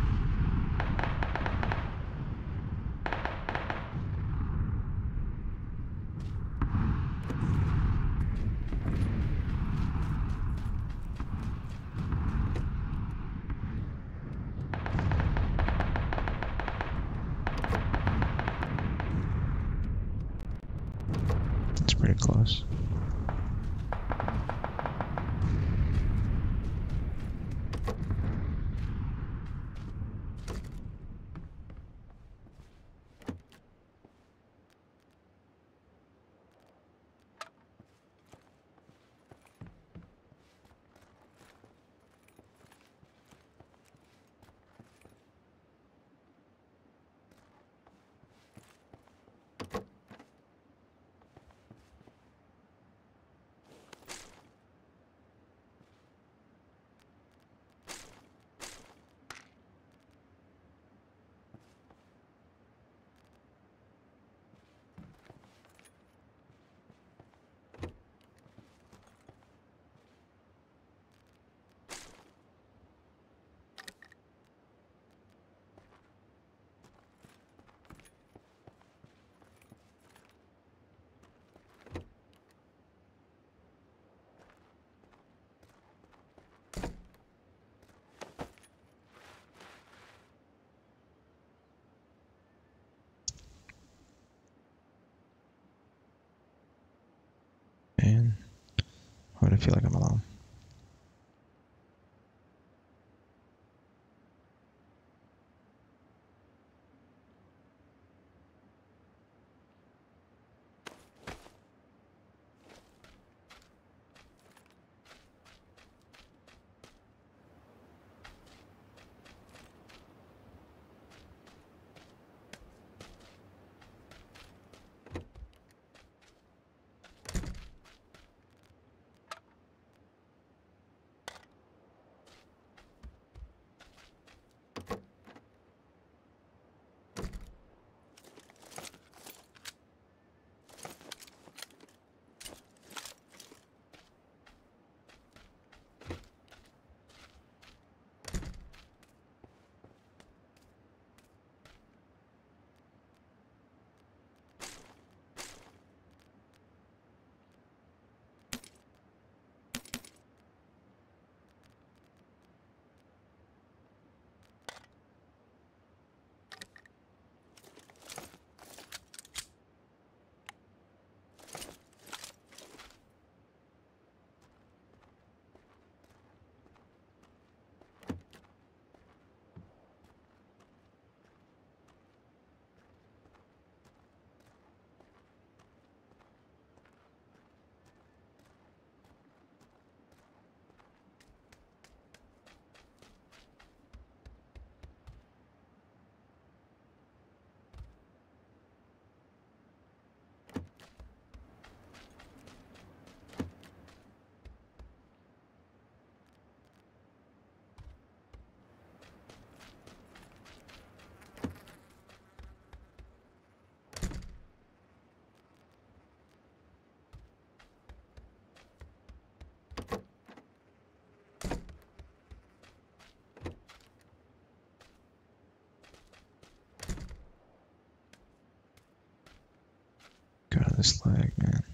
It's pretty close. And why do I feel like I'm alone? God, this lag, man.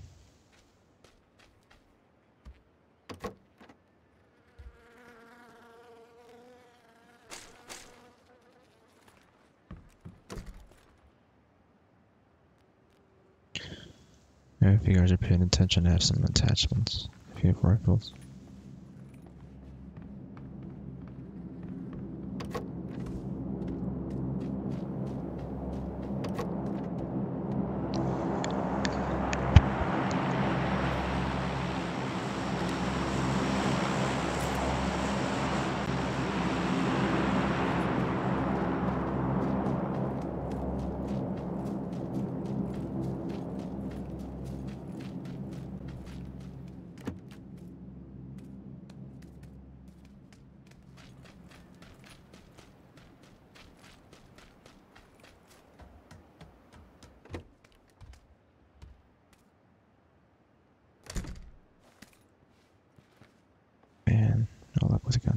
Yeah, if you guys are paying attention, I have some attachments if you have rifles.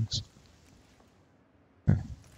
ones. Okay.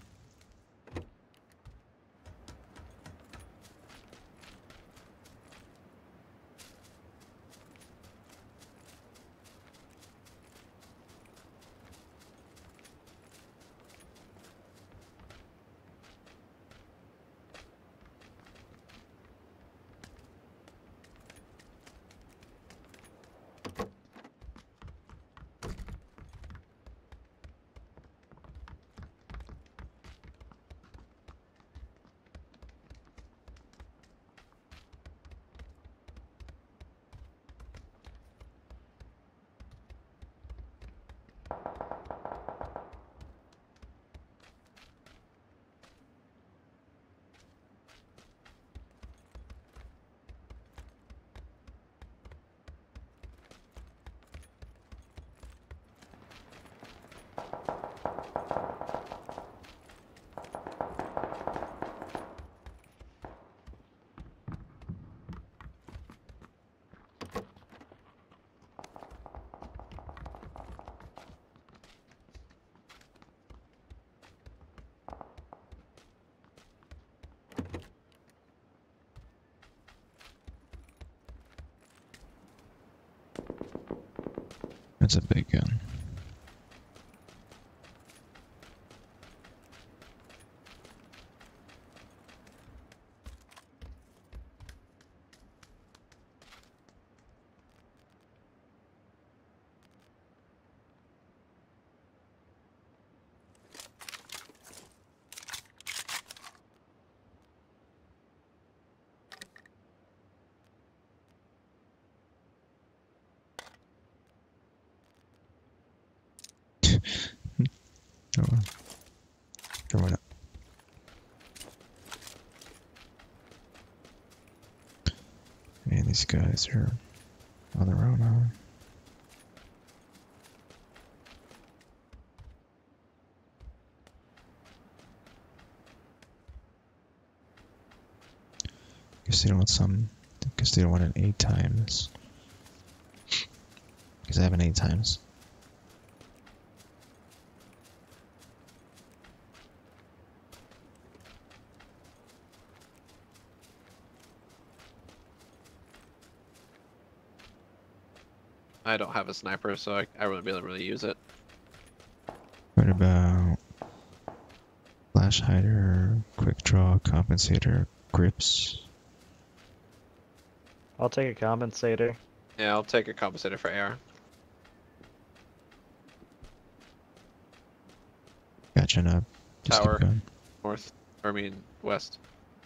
That's a big gun. Oh, well. Sure, why not? Man, these guys are on their own, huh? Guess they don't want some. Guess they don't want an 8 times. Because I have an 8 times. I don't have a sniper, so I wouldn't be able to really use it. What about flash hider, quick draw, compensator, grips? I'll take a compensator. Yeah, I'll take a compensator for AR. Gotcha, no. Just keep Tower. going. North, or I mean, west.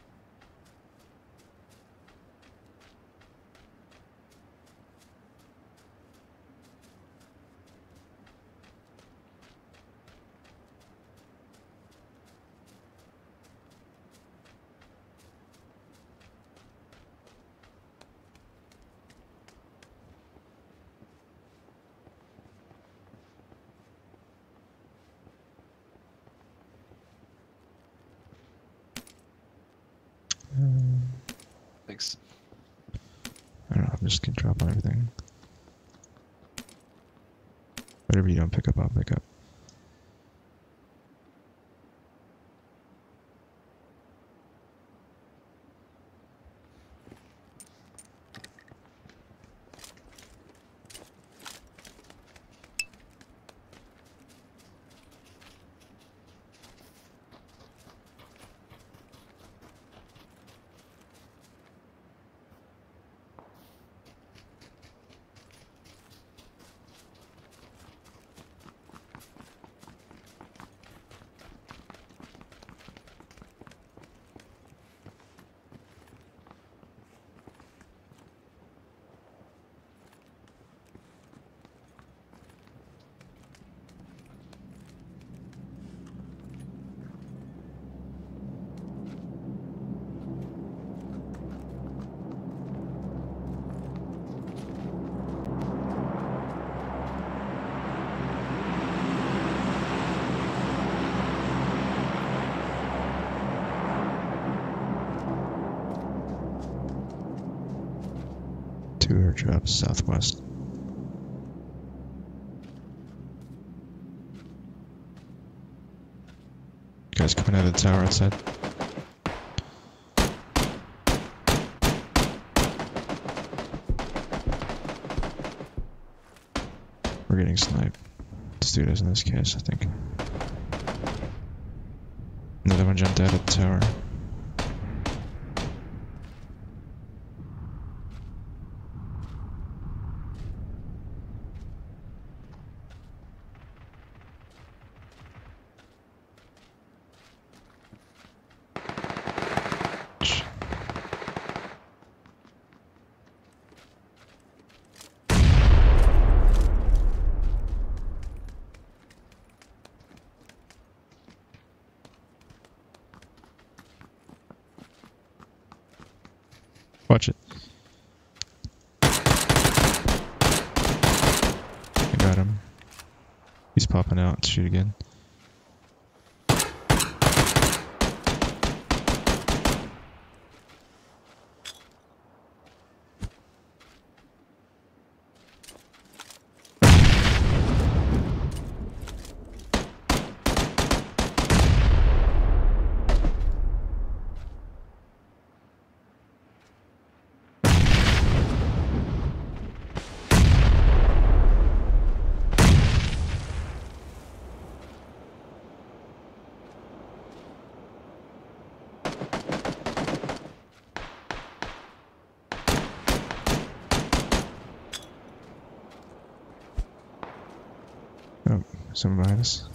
Thanks. I don't know, I'm just gonna drop on everything. Whatever you don't pick up, I'll pick up. Two airdrops southwest. guys coming out of the tower outside. We're getting sniped. This dude is in this case, I think. Another one jumped out of the tower. Watch it. I got him. He's popping out. Shoot again. Oh, someone behind us.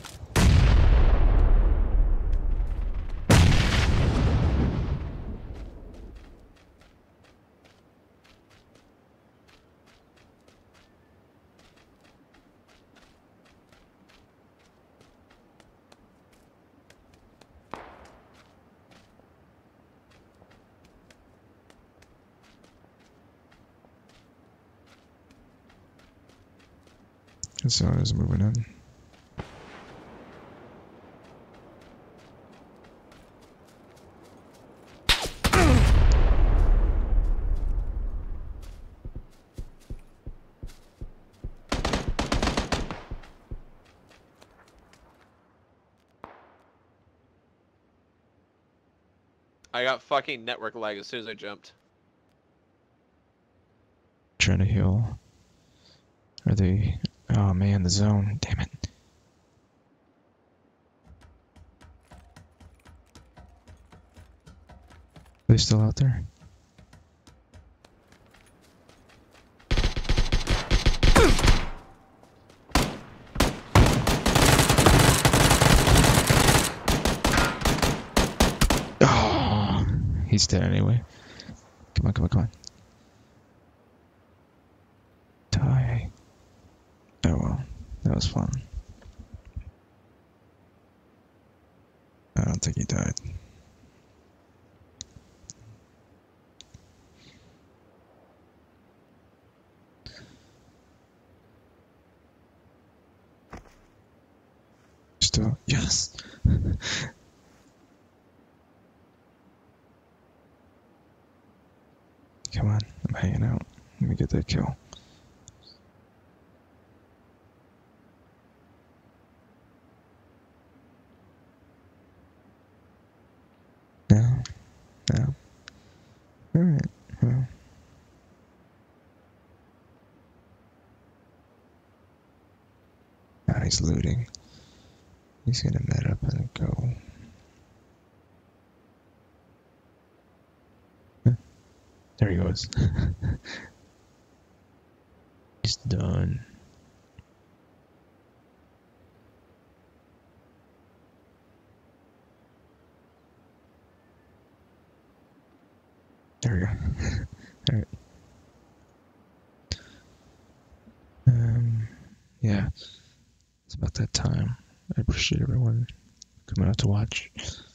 So is moving in. I got fucking network lag as soon as I jumped. Trying to heal. Are they? Oh man, the zone. Damn it. Are they still out there? Oh, he's dead anyway. Come on, come on, come on. Die. Oh well, that was fun. I don't think he died. Still, yes. Come on, I'm hanging out. Let me get that kill. No, no. Alright, well. Now he's looting. He's gonna met up and go. Huh? There he goes. He's done. There we go. Alright. Yeah. It's about that time. I appreciate everyone coming out to watch.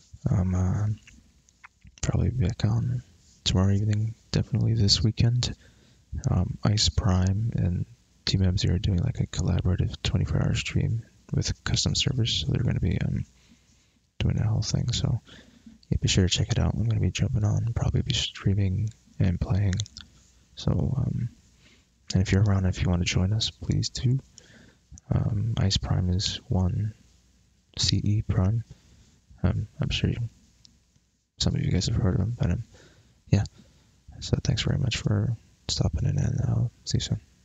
Probably back on tomorrow evening, definitely this weekend. Ice Prime and Team MZ are doing like a collaborative 24-hour stream with custom servers, so they're going to be doing that whole thing. So yeah, be sure to check it out. I'm going to be jumping on, probably be streaming and playing. So and if you're around, if you want to join us, please do. Ice Prime is 1 CE Prime. I'm sure some of you guys have heard of him, but yeah. So thanks very much for stopping in, and I'll see you soon.